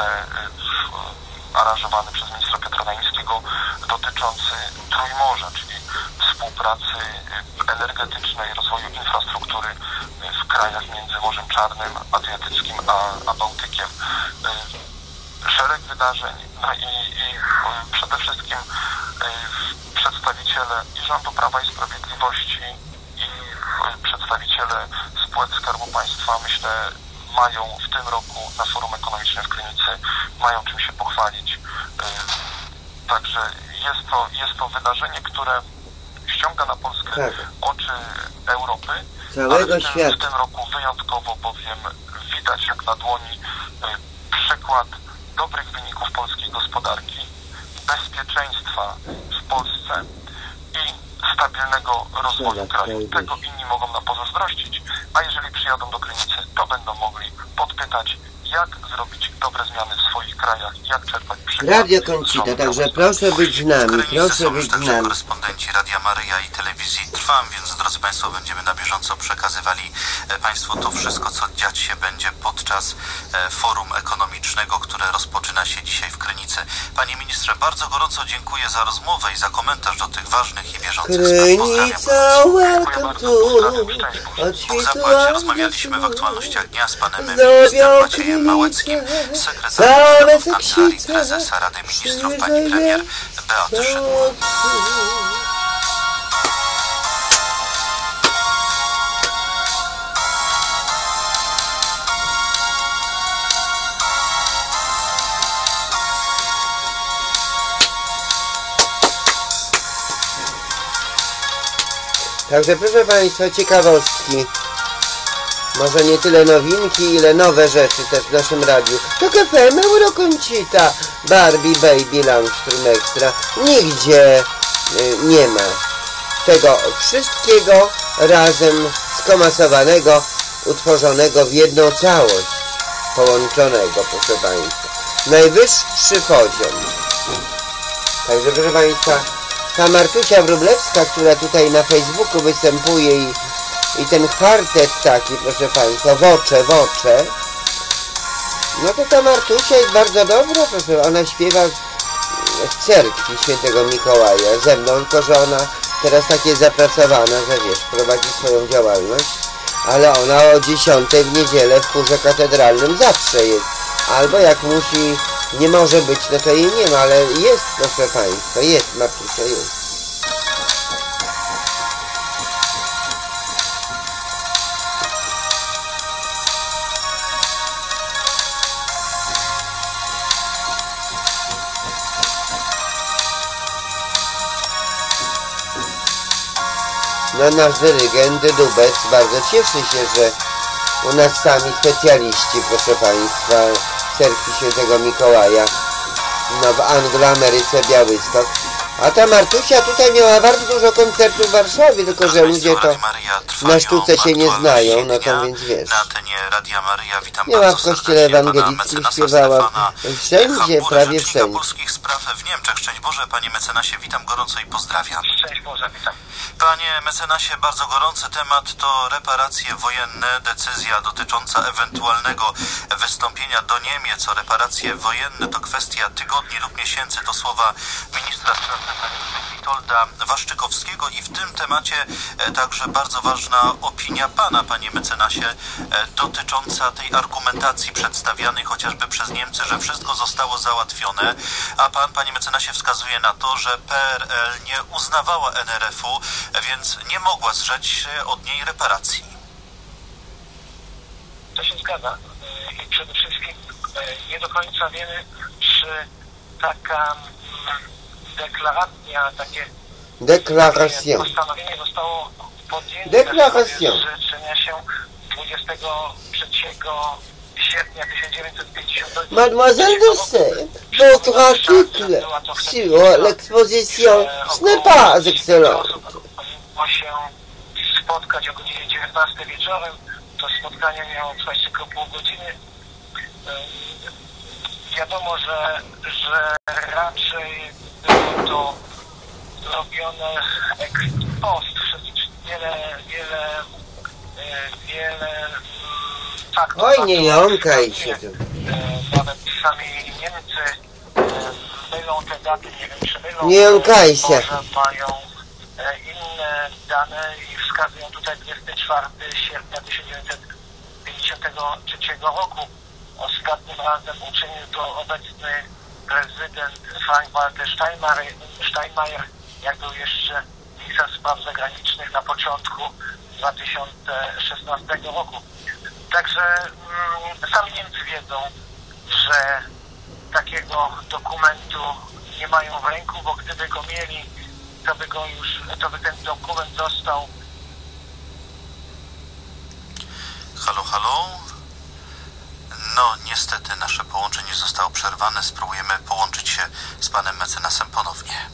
aranżowany przez ministra Piotra Naimskiego, dotyczący Trójmorza, czyli współpracy energetycznej, rozwoju infrastruktury w krajach między Morzem Czarnym, Adriatyckim a, a Bałtykiem. Szereg wydarzeń, no i, i przede wszystkim przedstawiciele i rządu Prawa i Sprawiedliwości, i przedstawiciele spółek Skarbu Państwa, myślę, mają w tym roku na Forum Ekonomicznym w Krynicy, mają czym się pochwalić. Także jest to, jest to wydarzenie, które ściąga na Polskę tak. oczy Europy, całego ale w tym, świata. w tym roku wyjątkowo bowiem widać jak na dłoni przykład dobrych wyników polskiej gospodarki, bezpieczeństwa w Polsce i stabilnego rozwoju kraju. Tego inni mogą nam pozazdrościć, a jeżeli przyjadą do Krynicy, to będą mogli podpytać, jak zrobić dobre zmiany w swoich krajach, jak czerpać przykład. Radio Koncita, także proszę być z nami, proszę być z nami. Korespondenci Radia Maryja i telewizji Trwam, więc drodzy Państwo, będziemy na bieżąco przekazywali Państwu to wszystko, co dziać się będzie podczas forum ekonomicznego, które rozpoczyna się dzisiaj w Krynicy. Panie ministrze, bardzo gorąco dziękuję za rozmowę i za komentarz do tych ważnych i bieżących spraw. Krynica, welcome to Bóg zapłaci. Rozmawialiśmy w aktualnościach dnia z panem ministrem Maciejem Małeckim, sekretarzem Kancelarii Prezesa Rady Ministrów, pani premier Beaty Szydło. Także proszę Państwa, ciekawostki. Może nie tyle nowinki, ile nowe rzeczy też w naszym radiu. To F M, Eurokoncita, Barbie, Baby, Langstrom Extra. Nigdzie y, nie ma tego wszystkiego razem skomasowanego, utworzonego w jedną całość, połączonego, proszę Państwa. Najwyższy poziom. Także proszę Państwa, ta Martusia Wróblewska, która tutaj na Facebooku występuje i, i ten kwartet taki, proszę Państwa, Wocze, Wocze, no to ta Martusia jest bardzo dobra, proszę, ona śpiewa w cerkwi Świętego Mikołaja ze mną, tylko że ona teraz tak jest zapracowana, że wiesz, prowadzi swoją działalność, ale ona o dziesiątej w niedzielę w chórze katedralnym zawsze jest, albo jak musi, nie może być, no to jej nie ma, ale jest, proszę Państwa, jest, Martusia jest. No nasz dyrygent Dubec bardzo cieszy się, że u nas sami specjaliści, proszę Państwa, w cerkwi Świętego Mikołaja, no w Anglo-Ameryce Białystok, A ta Martusia tutaj miała bardzo dużo koncertów w Warszawie, tylko że ludzie to na sztuce się nie znają, no to więc wiesz. Miała w kościele ewangelickim, śpiewała wszędzie, prawie wszędzie. Polskich spraw w Niemczech. Szczęść Boże, panie mecenasie, witam gorąco i pozdrawiam. Szczęść Boże, witam. Panie mecenasie, bardzo gorący temat to reparacje wojenne. Decyzja dotycząca ewentualnego wystąpienia do Niemiec o reparacje wojenne to kwestia tygodni lub miesięcy. To słowa ministra spraw zagranicznych Witolda Waszczykowskiego i w tym temacie także bardzo ważna opinia pana, panie mecenasie, dotycząca tej argumentacji przedstawianej chociażby przez Niemcy, że wszystko zostało załatwione, a pan, panie mecenasie, wskazuje na to, że P R L nie uznawała N R F u, więc nie mogła zrzec się od niej reparacji. To się zgadza. I przede wszystkim nie do końca wiemy, czy taka deklaracja, takie Deklaracją. postanowienie zostało podjęte Deklaracją. w zrzeczenia się dwudziestego trzeciego sierpnia tysiąc dziewięćset pięćdziesiątego. Mademoiselle de Sey, votre article sur l'exposition ce n'est pas excellent. Powinno się spotkać o godzinie dziewiętnastej wieczorem. To spotkanie miało trwać tylko pół godziny. Wiadomo, że, że raczej było to robione ex post. Wiele, wiele, wiele faktów. Oj, nie jąkaj się tu. Nawet sami Niemcy mylą te daty, nie wiem czy mylą. Nie jąkaj się. Może mają inne dane i wskazują tutaj dwudziestego czwartego sierpnia tysiąc dziewięćset pięćdziesiątego trzeciego roku. Ostatnim razem uczynił to obecny prezydent Frank-Walter Steinmeier, Steinmeier, jak był jeszcze minister spraw zagranicznych na początku dwa tysiące szesnastego roku. Także mm, sami Niemcy wiedzą, że takiego dokumentu nie mają w ręku, bo gdyby go mieli, to by go już, to by ten dokument został. Halo, halo? No, niestety nasze połączenie zostało przerwane. Spróbujemy połączyć się z panem mecenasem ponownie.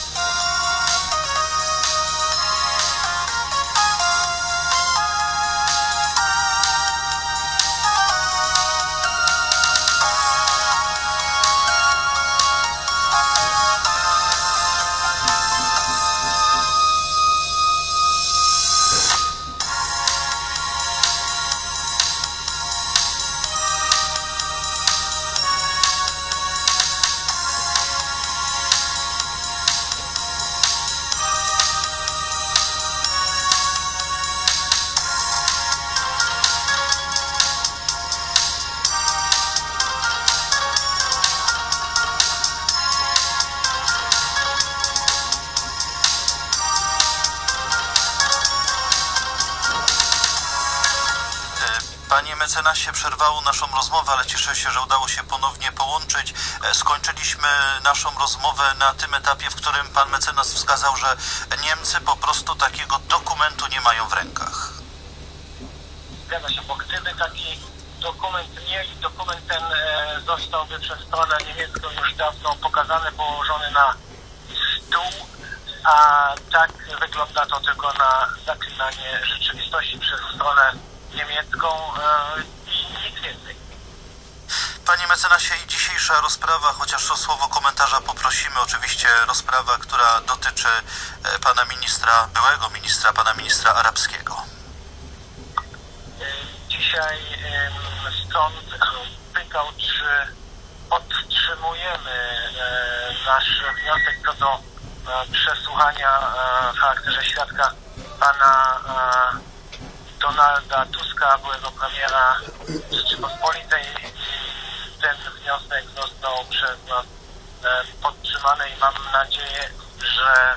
Panie mecenasie, przerwało naszą rozmowę, ale cieszę się, że udało się ponownie połączyć. Skończyliśmy naszą rozmowę na tym etapie, w którym pan mecenas wskazał, że Niemcy po prostu takiego dokumentu nie mają w rękach. Zgadza się, bo gdyby taki dokument mieli, dokument ten e, zostałby przez stronę niemiecką już dawno pokazany, położony na stół, a tak wygląda to tylko na zaklinanie rzeczywistości przez stronę niemiecką e, i nic więcej. Panie mecenasie, i dzisiejsza rozprawa, chociaż o słowo komentarza poprosimy, oczywiście rozprawa, która dotyczy e, pana ministra, byłego ministra, pana ministra arabskiego. E, dzisiaj e, stąd pytał, czy podtrzymujemy e, nasz wniosek co do e, przesłuchania e, w charakterze świadka pana e, Donalda Tuska, byłego premiera Rzeczypospolitej. Ten wniosek został przez nas e, podtrzymany i mam nadzieję, że e,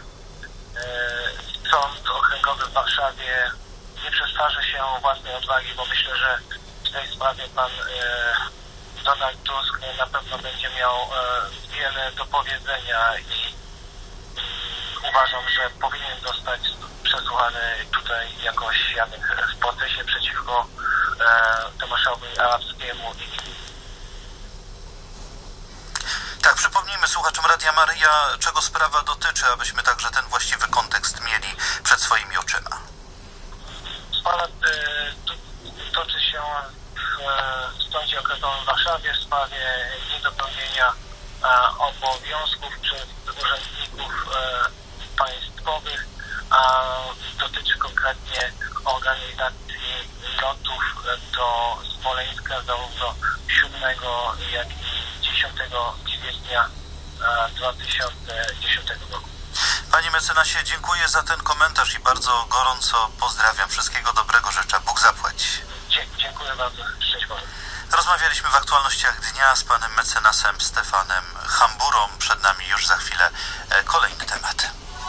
Sąd Okręgowy w Warszawie nie przestarzy się własnej odwagi, bo myślę, że w tej sprawie pan e, Donald Tusk na pewno będzie miał e, wiele do powiedzenia i uważam, że powinien zostać przesłuchany tutaj jako świadek w procesie przeciwko e, Tomaszowi Arabskiemu. Tak, przypomnijmy słuchaczom Radia Maryja, czego sprawa dotyczy, abyśmy także ten właściwy kontekst mieli przed swoimi oczyma. Sprawa y, toczy się w Sądzie Okręgowym w Warszawie w sprawie niedopełnienia a, obowiązków przez urzędników e, państwowych, a dotyczy konkretnie organizacji lotów do Smoleńska zarówno siódmego jak i dziesiątego kwietnia dwa tysiące dziesiątego roku. Panie mecenasie, dziękuję za ten komentarz i bardzo gorąco pozdrawiam. Wszystkiego dobrego życzę. Bóg zapłać. Dziękuję bardzo. Szczęść Boże. Rozmawialiśmy w aktualnościach dnia z panem mecenasem Stefanem Hamburą. Przed nami już za chwilę kolejny temat.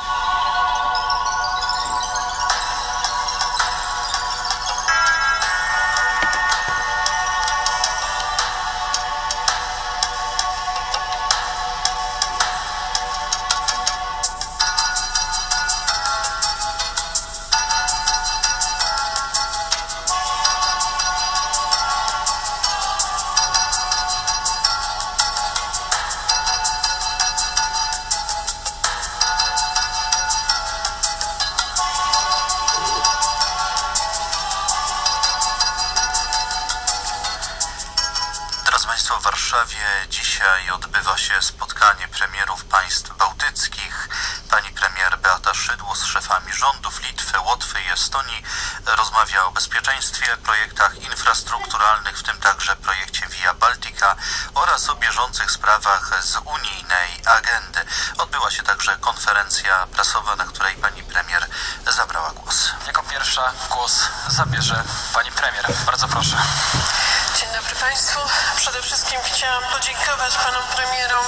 W Warszawie dzisiaj odbywa się spotkanie premierów państw bałtyckich. Pani premier Beata Szydło z szefami rządów Litwy, Łotwy i Estonii rozmawia o bezpieczeństwie, projektach infrastrukturalnych, w tym także projekcie Via Baltica oraz o bieżących sprawach z unijnej agendy. Odbyła się także konferencja prasowa, na której pani premier zabrała głos. Jako pierwsza głos zabierze pani premier. Bardzo proszę. Dzień dobry Państwu. Przede wszystkim chciałam podziękować panom premierom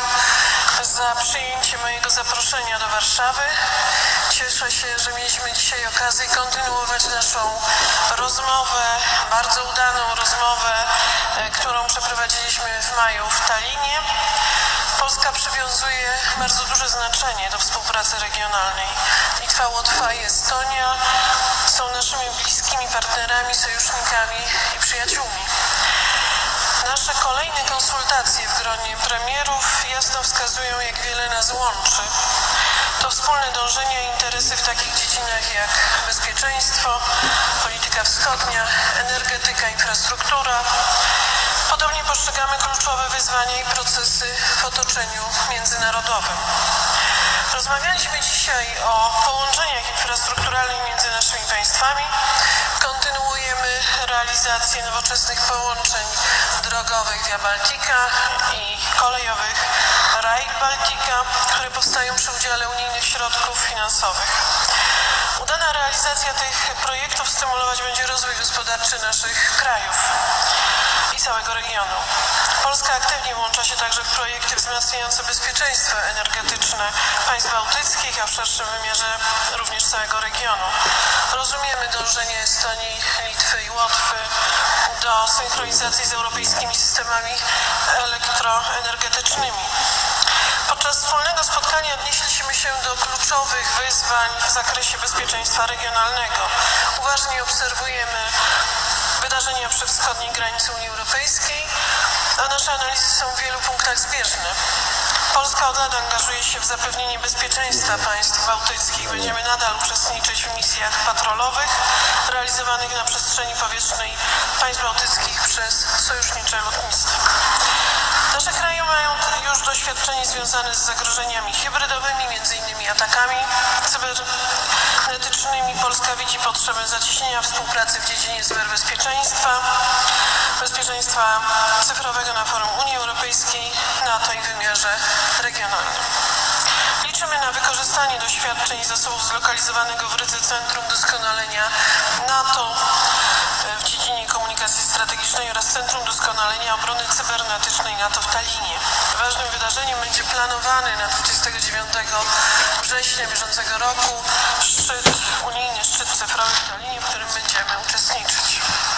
za przyjęcie mojego zaproszenia do Warszawy. Cieszę się, że mieliśmy dzisiaj okazję kontynuować naszą rozmowę, bardzo udaną rozmowę, którą przeprowadziliśmy w maju w Tallinie. Polska przywiązuje bardzo duże znaczenie do współpracy regionalnej. Litwa, Łotwa i Estonia są naszymi bliskimi partnerami, sojusznikami i przyjaciółmi. Nasze kolejne konsultacje w gronie premierów jasno wskazują, jak wiele nas łączy. To wspólne dążenia i interesy w takich dziedzinach jak bezpieczeństwo, polityka wschodnia, energetyka, infrastruktura. Podobnie postrzegamy kluczowe wyzwania i procesy w otoczeniu międzynarodowym. Rozmawialiśmy dzisiaj o połączeniach infrastrukturalnych między naszymi państwami. Kontynuujemy realizację nowoczesnych połączeń drogowych Via Baltica i kolejowych Rail Baltica, które powstają przy udziale unijnych środków finansowych. Udana realizacja tych projektów stymulować będzie rozwój gospodarczy naszych krajów i całego regionu. Polska aktywnie włącza się także w projekty wzmacniające bezpieczeństwo energetyczne państw bałtyckich, a w szerszym wymiarze również całego regionu. Rozumiemy dążenie Estonii, Litwy i Łotwy do synchronizacji z europejskimi systemami elektroenergetycznymi. Podczas wspólnego spotkania odnieśliśmy się do kluczowych wyzwań w zakresie bezpieczeństwa regionalnego. Uważnie obserwujemy wydarzenia przy wschodniej granicy Unii Europejskiej, a nasze analizy są w wielu punktach zbieżne. Polska od lat angażuje się w zapewnienie bezpieczeństwa państw bałtyckich. Będziemy nadal uczestniczyć w misjach patrolowych realizowanych na przestrzeni powietrznej państw bałtyckich przez sojusznicze lotnictwo. Nasze kraje mają już doświadczenie związane z zagrożeniami hybrydowymi, między innymi atakami cybernetycznymi. Polska widzi potrzebę zacieśnienia współpracy w dziedzinie cyberbezpieczeństwa, bezpieczeństwa cyfrowego na forum Unii Europejskiej, NATO i w wymiarze regionalnym. Liczymy na wykorzystanie doświadczeń i zasobów zlokalizowanego w Rydze Centrum Doskonalenia NATO w dziedzinie komunikacji strategicznej oraz Centrum Doskonalenia Obrony Cybernetycznej NATO w Tallinie. Ważnym wydarzeniem będzie planowany na dwudziestego dziewiątego września bieżącego roku szczyt, unijny szczyt cyfrowy w Tallinie, w którym będziemy uczestniczyć.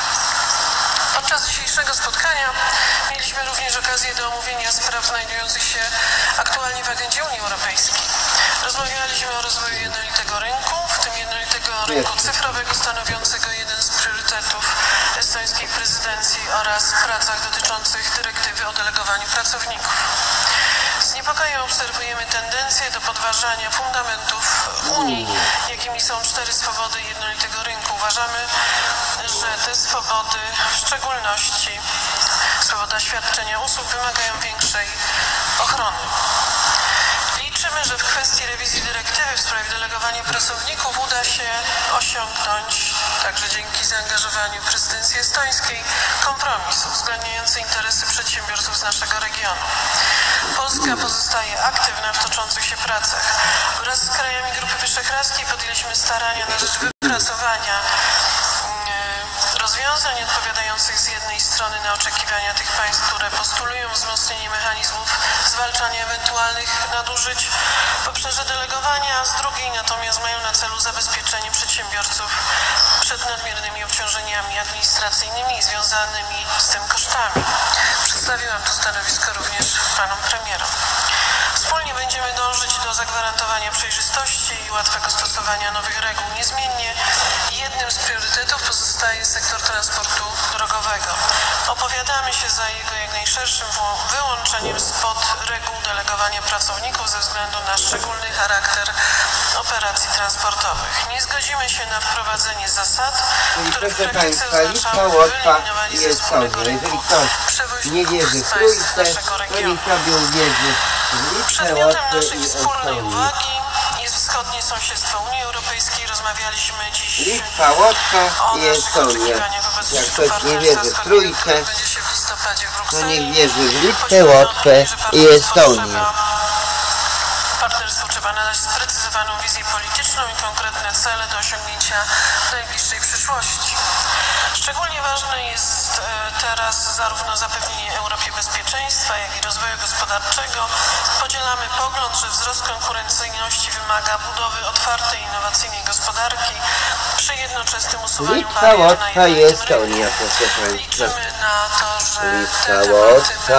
Podczas dzisiejszego spotkania mieliśmy również okazję do omówienia spraw znajdujących się aktualnie w agendzie Unii Europejskiej. Rozmawialiśmy o rozwoju jednolitego rynku, w tym jednolitego rynku cyfrowego stanowiącego jeden z priorytetów estońskiej prezydencji oraz pracach dotyczących dyrektywy o delegowaniu pracowników. niepokojem obserwujemy tendencję do podważania fundamentów Unii, jakimi są cztery swobody jednolitego rynku. Uważamy, że te swobody, w szczególności swoboda świadczenia usług, wymagają większej ochrony. Liczymy, że w kwestii rewizji dyrektywy w sprawie delegowania pracowników uda się osiągnąć, także dzięki zaangażowaniu prezydencji estońskiej, kompromis uwzględniający interesy przedsiębiorców z naszego regionu. Polska pozostaje aktywna w toczących się pracach. Wraz z krajami Grupy Wyszehradzkiej podjęliśmy starania na rzecz wypracowania rozwiązań odpowiadających z jednej strony na oczekiwania tych państw, które postulują wzmocnienie mechanizmów zwalczania ewentualnych nadużyć w obszarze delegowania, a z drugiej natomiast mają na celu zabezpieczenie przedsiębiorców przed nadmiernymi obciążeniami administracyjnymi i związanymi z tym kosztami. Przedstawiłam to stanowisko również panom premierom. Wspólnie będziemy dążyć do zagwarantowania przejrzystości i łatwego stosowania nowych reguł. Niezmiennie jednym z priorytetów pozostaje sektor transportu drogowego. Opowiadamy się za jego jak najszerszym wyłączeniem spod reguł delegowania pracowników ze względu na szczególny charakter operacji transportowych. Nie zgodzimy się na wprowadzenie zasad, które w praktyce oznaczały wyeliminowanie zespołowego rynku przewoźników z państw naszego regionu. Przedmiotem naszej wspólnej uwagi jest wschodnie sąsiedztwo Unii Europejskiej. Rozmawialiśmy dziś Litwa, Łotwa i Estonia. Jak ktoś nie wierzy w trójkę, to niech wierzy w Litwę, Łotwę i Estonię. Partnerstwu trzeba nadać sprecyzowaną wizję polityczną i konkretne cele do osiągnięcia w najbliższej przyszłości. Szczególnie ważne jest teraz zarówno zapewnienie Europie bezpieczeństwa, jak i rozwoju gospodarczego. Podzielamy pogląd, że wzrost konkurencyjności wymaga budowy otwartej, innowacyjnej gospodarki przy jednoczesnym usuwaniu Litwa, barier na Łotwa i jednolitym Estonia, rynku. proszę Państwa. Liczymy na to, że Litwa, Łotwa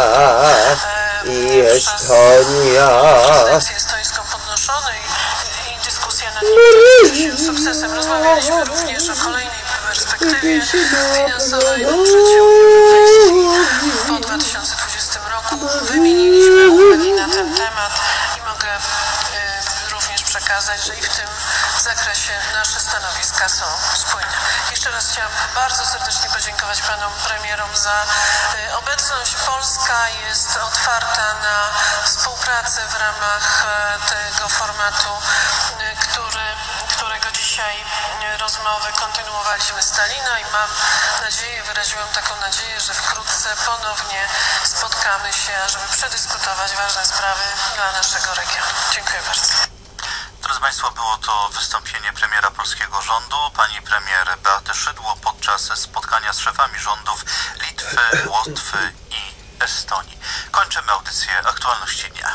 i Estonia. prezydencję estońską podnoszone i, i dyskusja nad nim się sukcesem. Rozmawialiśmy również o kolejnej perspektywie finansowej budżecie Unii Europejskiej po dwa tysiące dwudziestym roku. Wymieniliśmy uwagi na ten temat i mogę y, również przekazać, że i w tym zakresie nasze stanowiska są spójne. Jeszcze raz chciałam bardzo serdecznie podziękować panom premierom za y, obecność. Polska jest otwarta na współpracę w ramach y, tego formatu, y, który, którego dzisiaj y, rozmowy kontynuowaliśmy z Talina i mam nadzieję, wyraziłam taką nadzieję, że wkrótce ponownie spotkamy się, żeby przedyskutować ważne sprawy dla naszego regionu. Dziękuję bardzo. Drodzy Państwo, było to wystąpienie premiera polskiego rządu, pani premier Beaty Szydło podczas spotkania z szefami rządów Litwy, Łotwy i Estonii. Kończymy audycję Aktualności Dnia.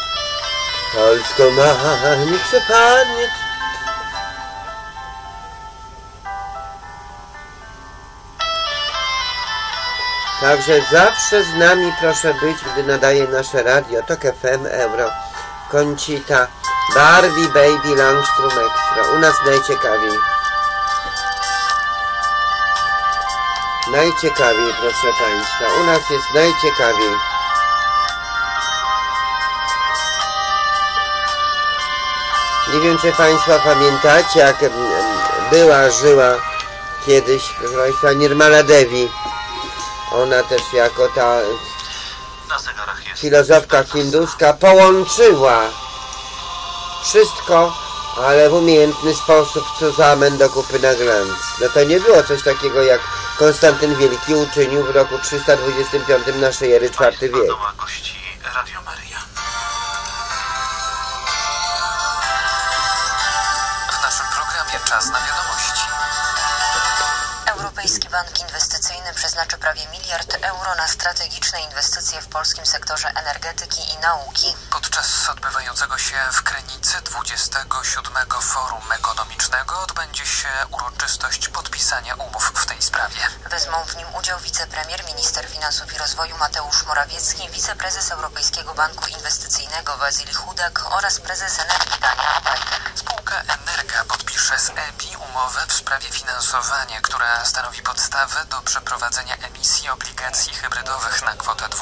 Polsko ma mi przypadnie. Także zawsze z nami proszę być, gdy nadaje nasze radio Tok F M, Euro, Koncita, Barbie, Baby, Langstrom Extra. U nas najciekawiej. Najciekawiej, proszę Państwa. U nas jest najciekawiej. Nie wiem, czy Państwo pamiętacie, jak była, żyła kiedyś, proszę Państwa, Nirmala Devi. Ona też jako ta filozofka hinduska połączyła wszystko, ale w umiejętny sposób, co zamen do kupy na glans. No to nie było coś takiego, jak Konstantyn Wielki uczynił w roku trzysta dwudziestym piątym naszej ery, czwarty wiek. Radio Maryja. W naszym programie czas na wiadomości. Europejski Bank Inwestycyjny przeznaczy prawie miliard euro na strategiczne inwestycje w polskim sektorze energetyki i nauki. Podczas odbywającego się w Krynicy dwudziestego siódmego Forum Ekonomicznego odbędzie się uroczystość podpisania umów w tej sprawie. Wezmą w nim udział wicepremier, minister finansów i rozwoju Mateusz Morawiecki, wiceprezes Europejskiego Banku Inwestycyjnego Wasilij Hudak oraz prezes Energii Daniel Obajtek. Spółka Energa podpisze z E B I umowę w sprawie finansowania, która stanowi podstawę do przeprowadzenia emisji obligacji hybrydowych na kwotę dwieście pięćdziesiąt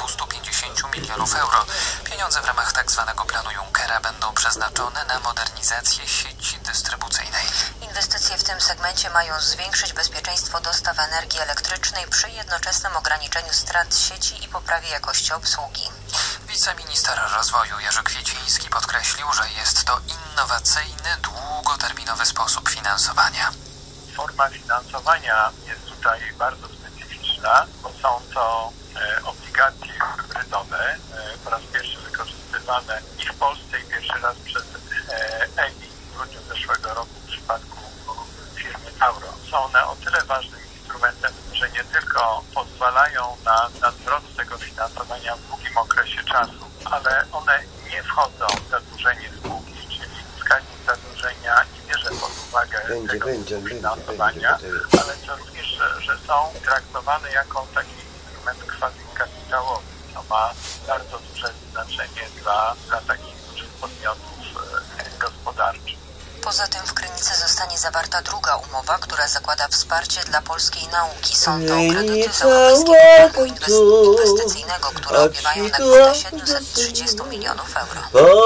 osiemdziesięciu milionów euro. Pieniądze w ramach tzw. planu Junckera będą przeznaczone na modernizację sieci dystrybucyjnej. Inwestycje w tym segmencie mają zwiększyć bezpieczeństwo dostaw energii elektrycznej przy jednoczesnym ograniczeniu strat sieci i poprawie jakości obsługi. Wiceminister rozwoju Jerzy Kwieciński podkreślił, że jest to innowacyjny, długoterminowy sposób finansowania. Forma finansowania jest tutaj bardzo specyficzna, bo są to e, obligacje hybrydowe, e, po raz pierwszy wykorzystywane i w Polsce i pierwszy raz przez e, E B I w grudniu zeszłego roku w przypadku firmy Tauro. Są one o tyle ważnym instrumentem, że nie tylko pozwalają na, na zwrot tego finansowania w długim okresie czasu, ale one nie wchodzą w zadłużenie spółki, czyli wskaźnik zadłużenia nie bierze pod uwagę będzie, tego będzie, finansowania, będzie, będzie. ale co również, że, że są traktowane jako taki instrument quasi-kapitałowy, co ma bardzo duże znaczenie dla, dla takich dużych podmiotów e, gospodarczych. Poza tym w Krynicy zostanie zawarta druga umowa, która zakłada wsparcie dla polskiej nauki. Są to kredyty z Europejskiego Banku Inwestycyjnego, które opiewają na kwotę siedemset trzydzieści milionów euro.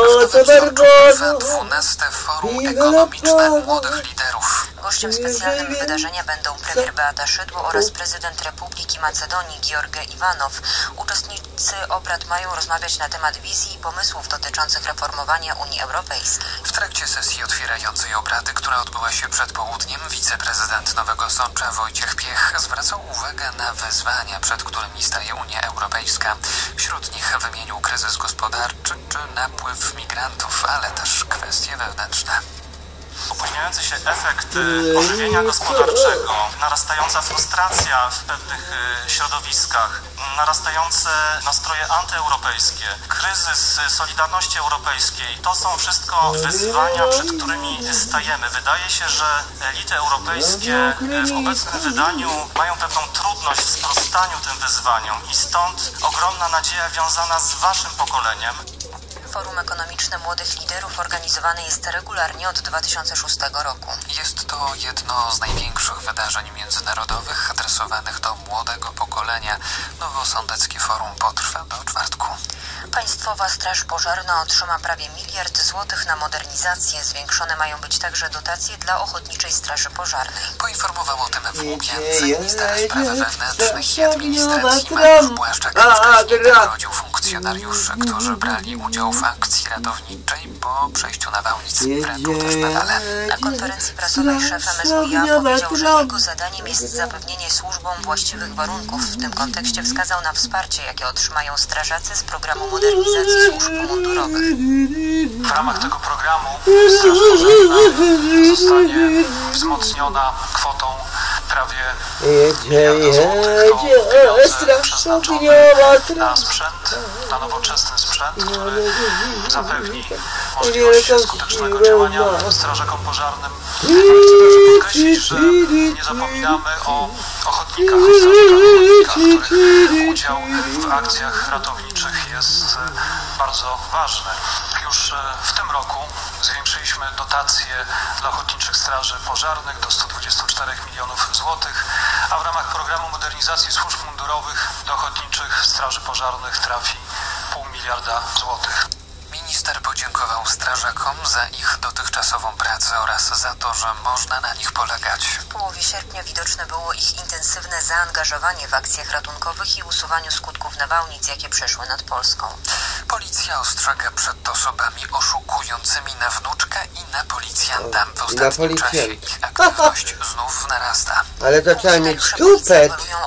Trwa dwunaste Forum Ekonomiczne Młodych Liderów. Gościem specjalnym wydarzenia będą premier Beata Szydło oraz prezydent Republiki Macedonii George Iwanow. Uczestnicy obrad mają rozmawiać na temat wizji i pomysłów dotyczących reformowania Unii Europejskiej. W trakcie sesji otwierającej obrady, która odbyła się przed południem, wiceprezydent Nowego Sącza Wojciech Piech zwracał uwagę na wyzwania, przed którymi staje Unia Europejska. Wśród nich wymienił kryzys gospodarczy czy napływ migrantów, ale też kwestie wewnętrzne. Opóźniający się efekt ożywienia gospodarczego, narastająca frustracja w pewnych środowiskach, narastające nastroje antyeuropejskie, kryzys Solidarności Europejskiej, to są wszystko wyzwania, przed którymi stajemy. Wydaje się, że elity europejskie w obecnym wydaniu mają pewną trudność w sprostaniu tym wyzwaniom i stąd ogromna nadzieja wiązana z waszym pokoleniem. Forum Ekonomiczne Młodych Liderów organizowane jest regularnie od dwa tysiące szóstego roku. Jest to jedno z największych wydarzeń międzynarodowych adresowanych do młodego pokolenia. Nowosądeckie forum potrwa do czwartku. Państwowa Straż Pożarna otrzyma prawie miliard złotych na modernizację. Zwiększone mają być także dotacje dla Ochotniczej Straży Pożarnej. Poinformował o tym w Łubiance minister spraw wewnętrznych i administracji Mariusz Błaszczak. Nagrodził funkcjonariuszy, którzy brali udział w akcji ratowniczej po przejściu nawałnic. Wręczył też medale. Na konferencji prasowej szef M S W i A powiedział, że jego zadaniem jest zapewnienie służbom właściwych warunków. W tym kontekście wskazał na wsparcie, jakie otrzymają strażacy z programu modernizacji służb mundurowych. W ramach tego programu Straż Pożarna zostanie wzmocniona kwotą prawie miliarda złotych. To pieniądze przeznaczone na sprzęt, na nowoczesny sprzęt, który zapewni możliwość skutecznego działania strażakom pożarnym. Ale chcę także podkreślić, że nie zapominamy o ochotnikach i strażakach, których udział w akcjach ratowniczych jest bardzo ważny. Już w tym roku zwiększyliśmy dotacje dla Ochotniczych Straży Pożarnych do stu dwudziestu czterech milionów złotych, a w ramach programu modernizacji służb mundurowych do Ochotniczych Straży Pożarnych trafi pół miliarda złotych. Minister podziękował strażakom za ich dotychczasową pracę oraz za to, że można na nich polegać. W połowie sierpnia widoczne było ich intensywne zaangażowanie w akcjach ratunkowych i usuwaniu skutków nawałnic, jakie przeszły nad Polską. Policja ostrzega przed osobami oszukującymi na wnuczkę i na policjanta. W ostatnim czasie ich aktywność znów narasta. Ale to trzeba mieć tupet.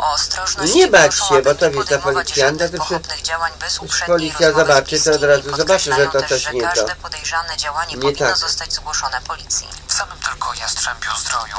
Nie bać się, bo to jest za policjanta, to przecież policja zobaczy, to od razu zobaczy, że to coś nie to. Każde podejrzane działanie nie powinno tak. zostać zgłoszone policji. W samym tylko Jastrzębiu Zdroju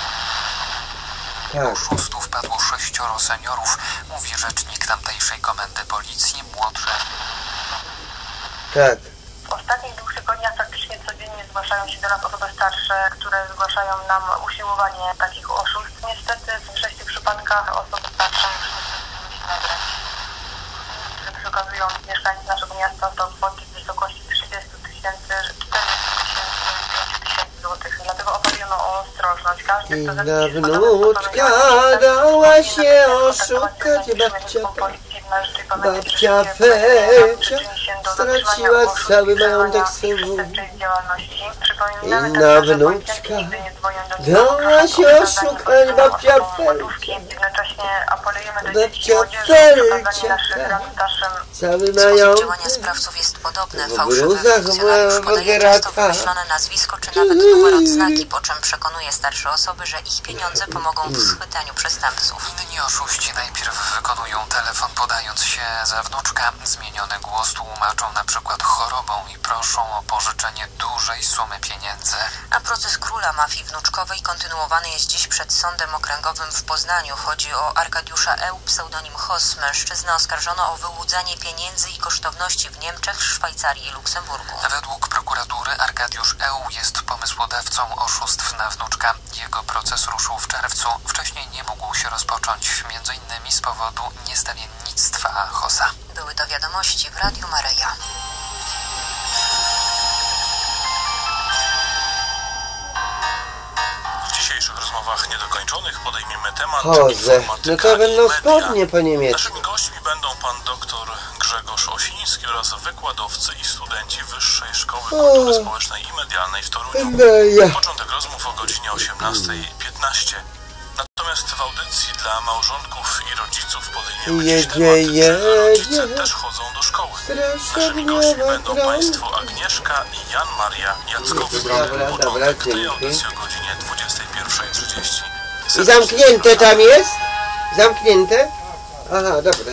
tak. oszustów padło sześcioro seniorów, mówi rzecznik tamtejszej komendy policji, młodszy. Tak. W ostatnich dwóch tygodniach praktycznie codziennie zgłaszają się do nas osoby starsze, które zgłaszają nam usiłowanie takich oszustw. Niestety w sześciu przypadkach osoby starsze już nie chcą się nabrać. Przekazują mieszkańcy naszego miasta do kwoty w wysokości trzydziestu tysięcy, czterdziestu tysięcy, pięciu tysięcy złotych. Dlatego apelujemy o ostrożność. Każdy, kto wnuczka dała się oszukać babcia. Należy tutaj powiedzieć, Babcia że Felcia przyczyni się do straciła zatrzymania cały oszustw, majątek przesłania synu. przestępczej działalności. Przypominamy Inna także, że wnuczka policjanci nigdy nie dzwonią do nikogo, dała prosząc się o przekazanie oszukać, polecenia babcia osobom Felcia. gotówki. Jednocześnie apelujemy do dzieci i Babcia młodzieży o przekazanie Felcia, naszych ram starszym. cały Sposób majątek. działania sprawców jest podobny. W Fałszywy gruzach funkcjonariusz podaje często Bogerata. wymyślone nazwisko czy nawet numer odznaki, po czym przekonuje starsze osoby, że ich pieniądze pomogą w schwytaniu przestępców. Inni oszuści najpierw wykonują telefon podając się za wnuczka. Zmieniony głos tłumaczą na przykład chorobą i proszą o pożyczenie dużej sumy pieniędzy. A proces króla mafii wnuczkowej kontynuowany jest dziś przed Sądem Okręgowym w Poznaniu. Chodzi o Arkadiusza Eł, pseudonim Hos. Mężczyznę oskarżono o wyłudzanie pieniędzy i kosztowności w Niemczech, Szwajcarii i Luksemburgu. Według prokuratury Arkadiusz Eł jest pomysłodawcą oszustw na wnuczka. Jego proces ruszył w czerwcu. Wcześniej nie mógł się rozpocząć, między innymi z powodu niestawiennictwa Hosa. Były to wiadomości w Radiu Maryja. W dzisiejszych rozmowach niedokończonych podejmiemy temat Chodzę. No to będą spodnie po niemiecku. Naszymi gośćmi będą pan doktor Grzegorz Osiński oraz wykładowcy i studenci Wyższej Szkoły Kultury Społecznej i Medialnej w Toruniu. Początek rozmów o godzinie osiemnastej piętnaście. Natomiast w audycji dla małżonków i rodziców podejmiemy dziś temat, czy rodzice też chodzą do szkoły. Naszymi gośćmi będą państwo Agnieszka i Jan Maria Jackowski. Początek tej audycji o godzinie dwudziestej pierwszej trzydzieści. I zamknięte tam jest? Zamknięte? Aha, dobra.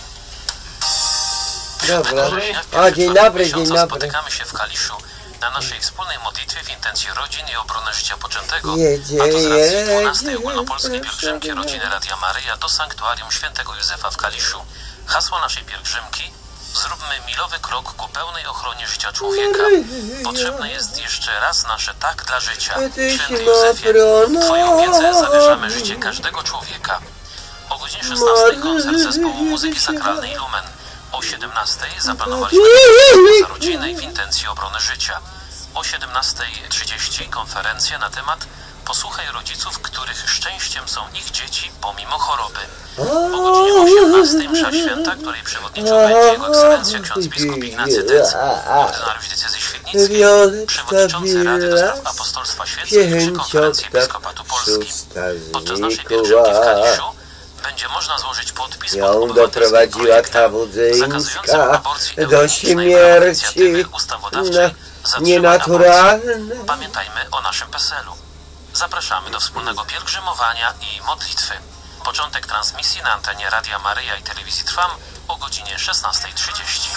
Dobra. O, dzień dobry, dzień dobry. Spotykamy się w Kaliszu na naszej wspólnej modlitwie w intencji rodzin i obrony życia poczętego. Jedzie, A to z racji jedzie, dwunastej ogólnopolskiej pielgrzymki rodziny Radia Maryja do Sanktuarium Świętego Józefa w Kaliszu. Hasło naszej pielgrzymki: zróbmy milowy krok ku pełnej ochronie życia człowieka. Potrzebne jest jeszcze raz nasze tak dla życia. Święty Józefie, w Twoją wiedzę zawierzamy życie każdego człowieka. O godzinie szesnastej koncert zespołu muzyki sakralnej Lumen. O siedemnastej zaplanowaliśmy za rodzinę w intencji obrony życia. O siedemnastej trzydzieści konferencja na temat Posłuchaj rodziców, których szczęściem są ich dzieci pomimo choroby. O godzinie osiemnastej msza święta, której przewodniczą będzie Jego Ekscelencja ksiądz biskup Ignacy Dec, ordynariusz diecezji świdnickiej, przewodniczący Rady do Spraw Apostolstwa Świeckiego przy Konferencji Episkopatu Polski. Podczas naszej pielgrzymki w Kaliszu będzie można złożyć podpis pod ją doprowadziła ta wudzyńska do śmierci nienaturalnej. Pamiętajmy o naszym PESEL-u. Zapraszamy do wspólnego pielgrzymowania i modlitwy. Początek transmisji na antenie Radia Maryja i Telewizji Trwam o godzinie szesnastej trzydzieści.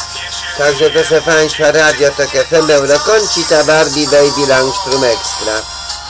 Także proszę Państwa, Radio Tok F M, Eurokącita, Barbie, Baby, Langstrom Extra.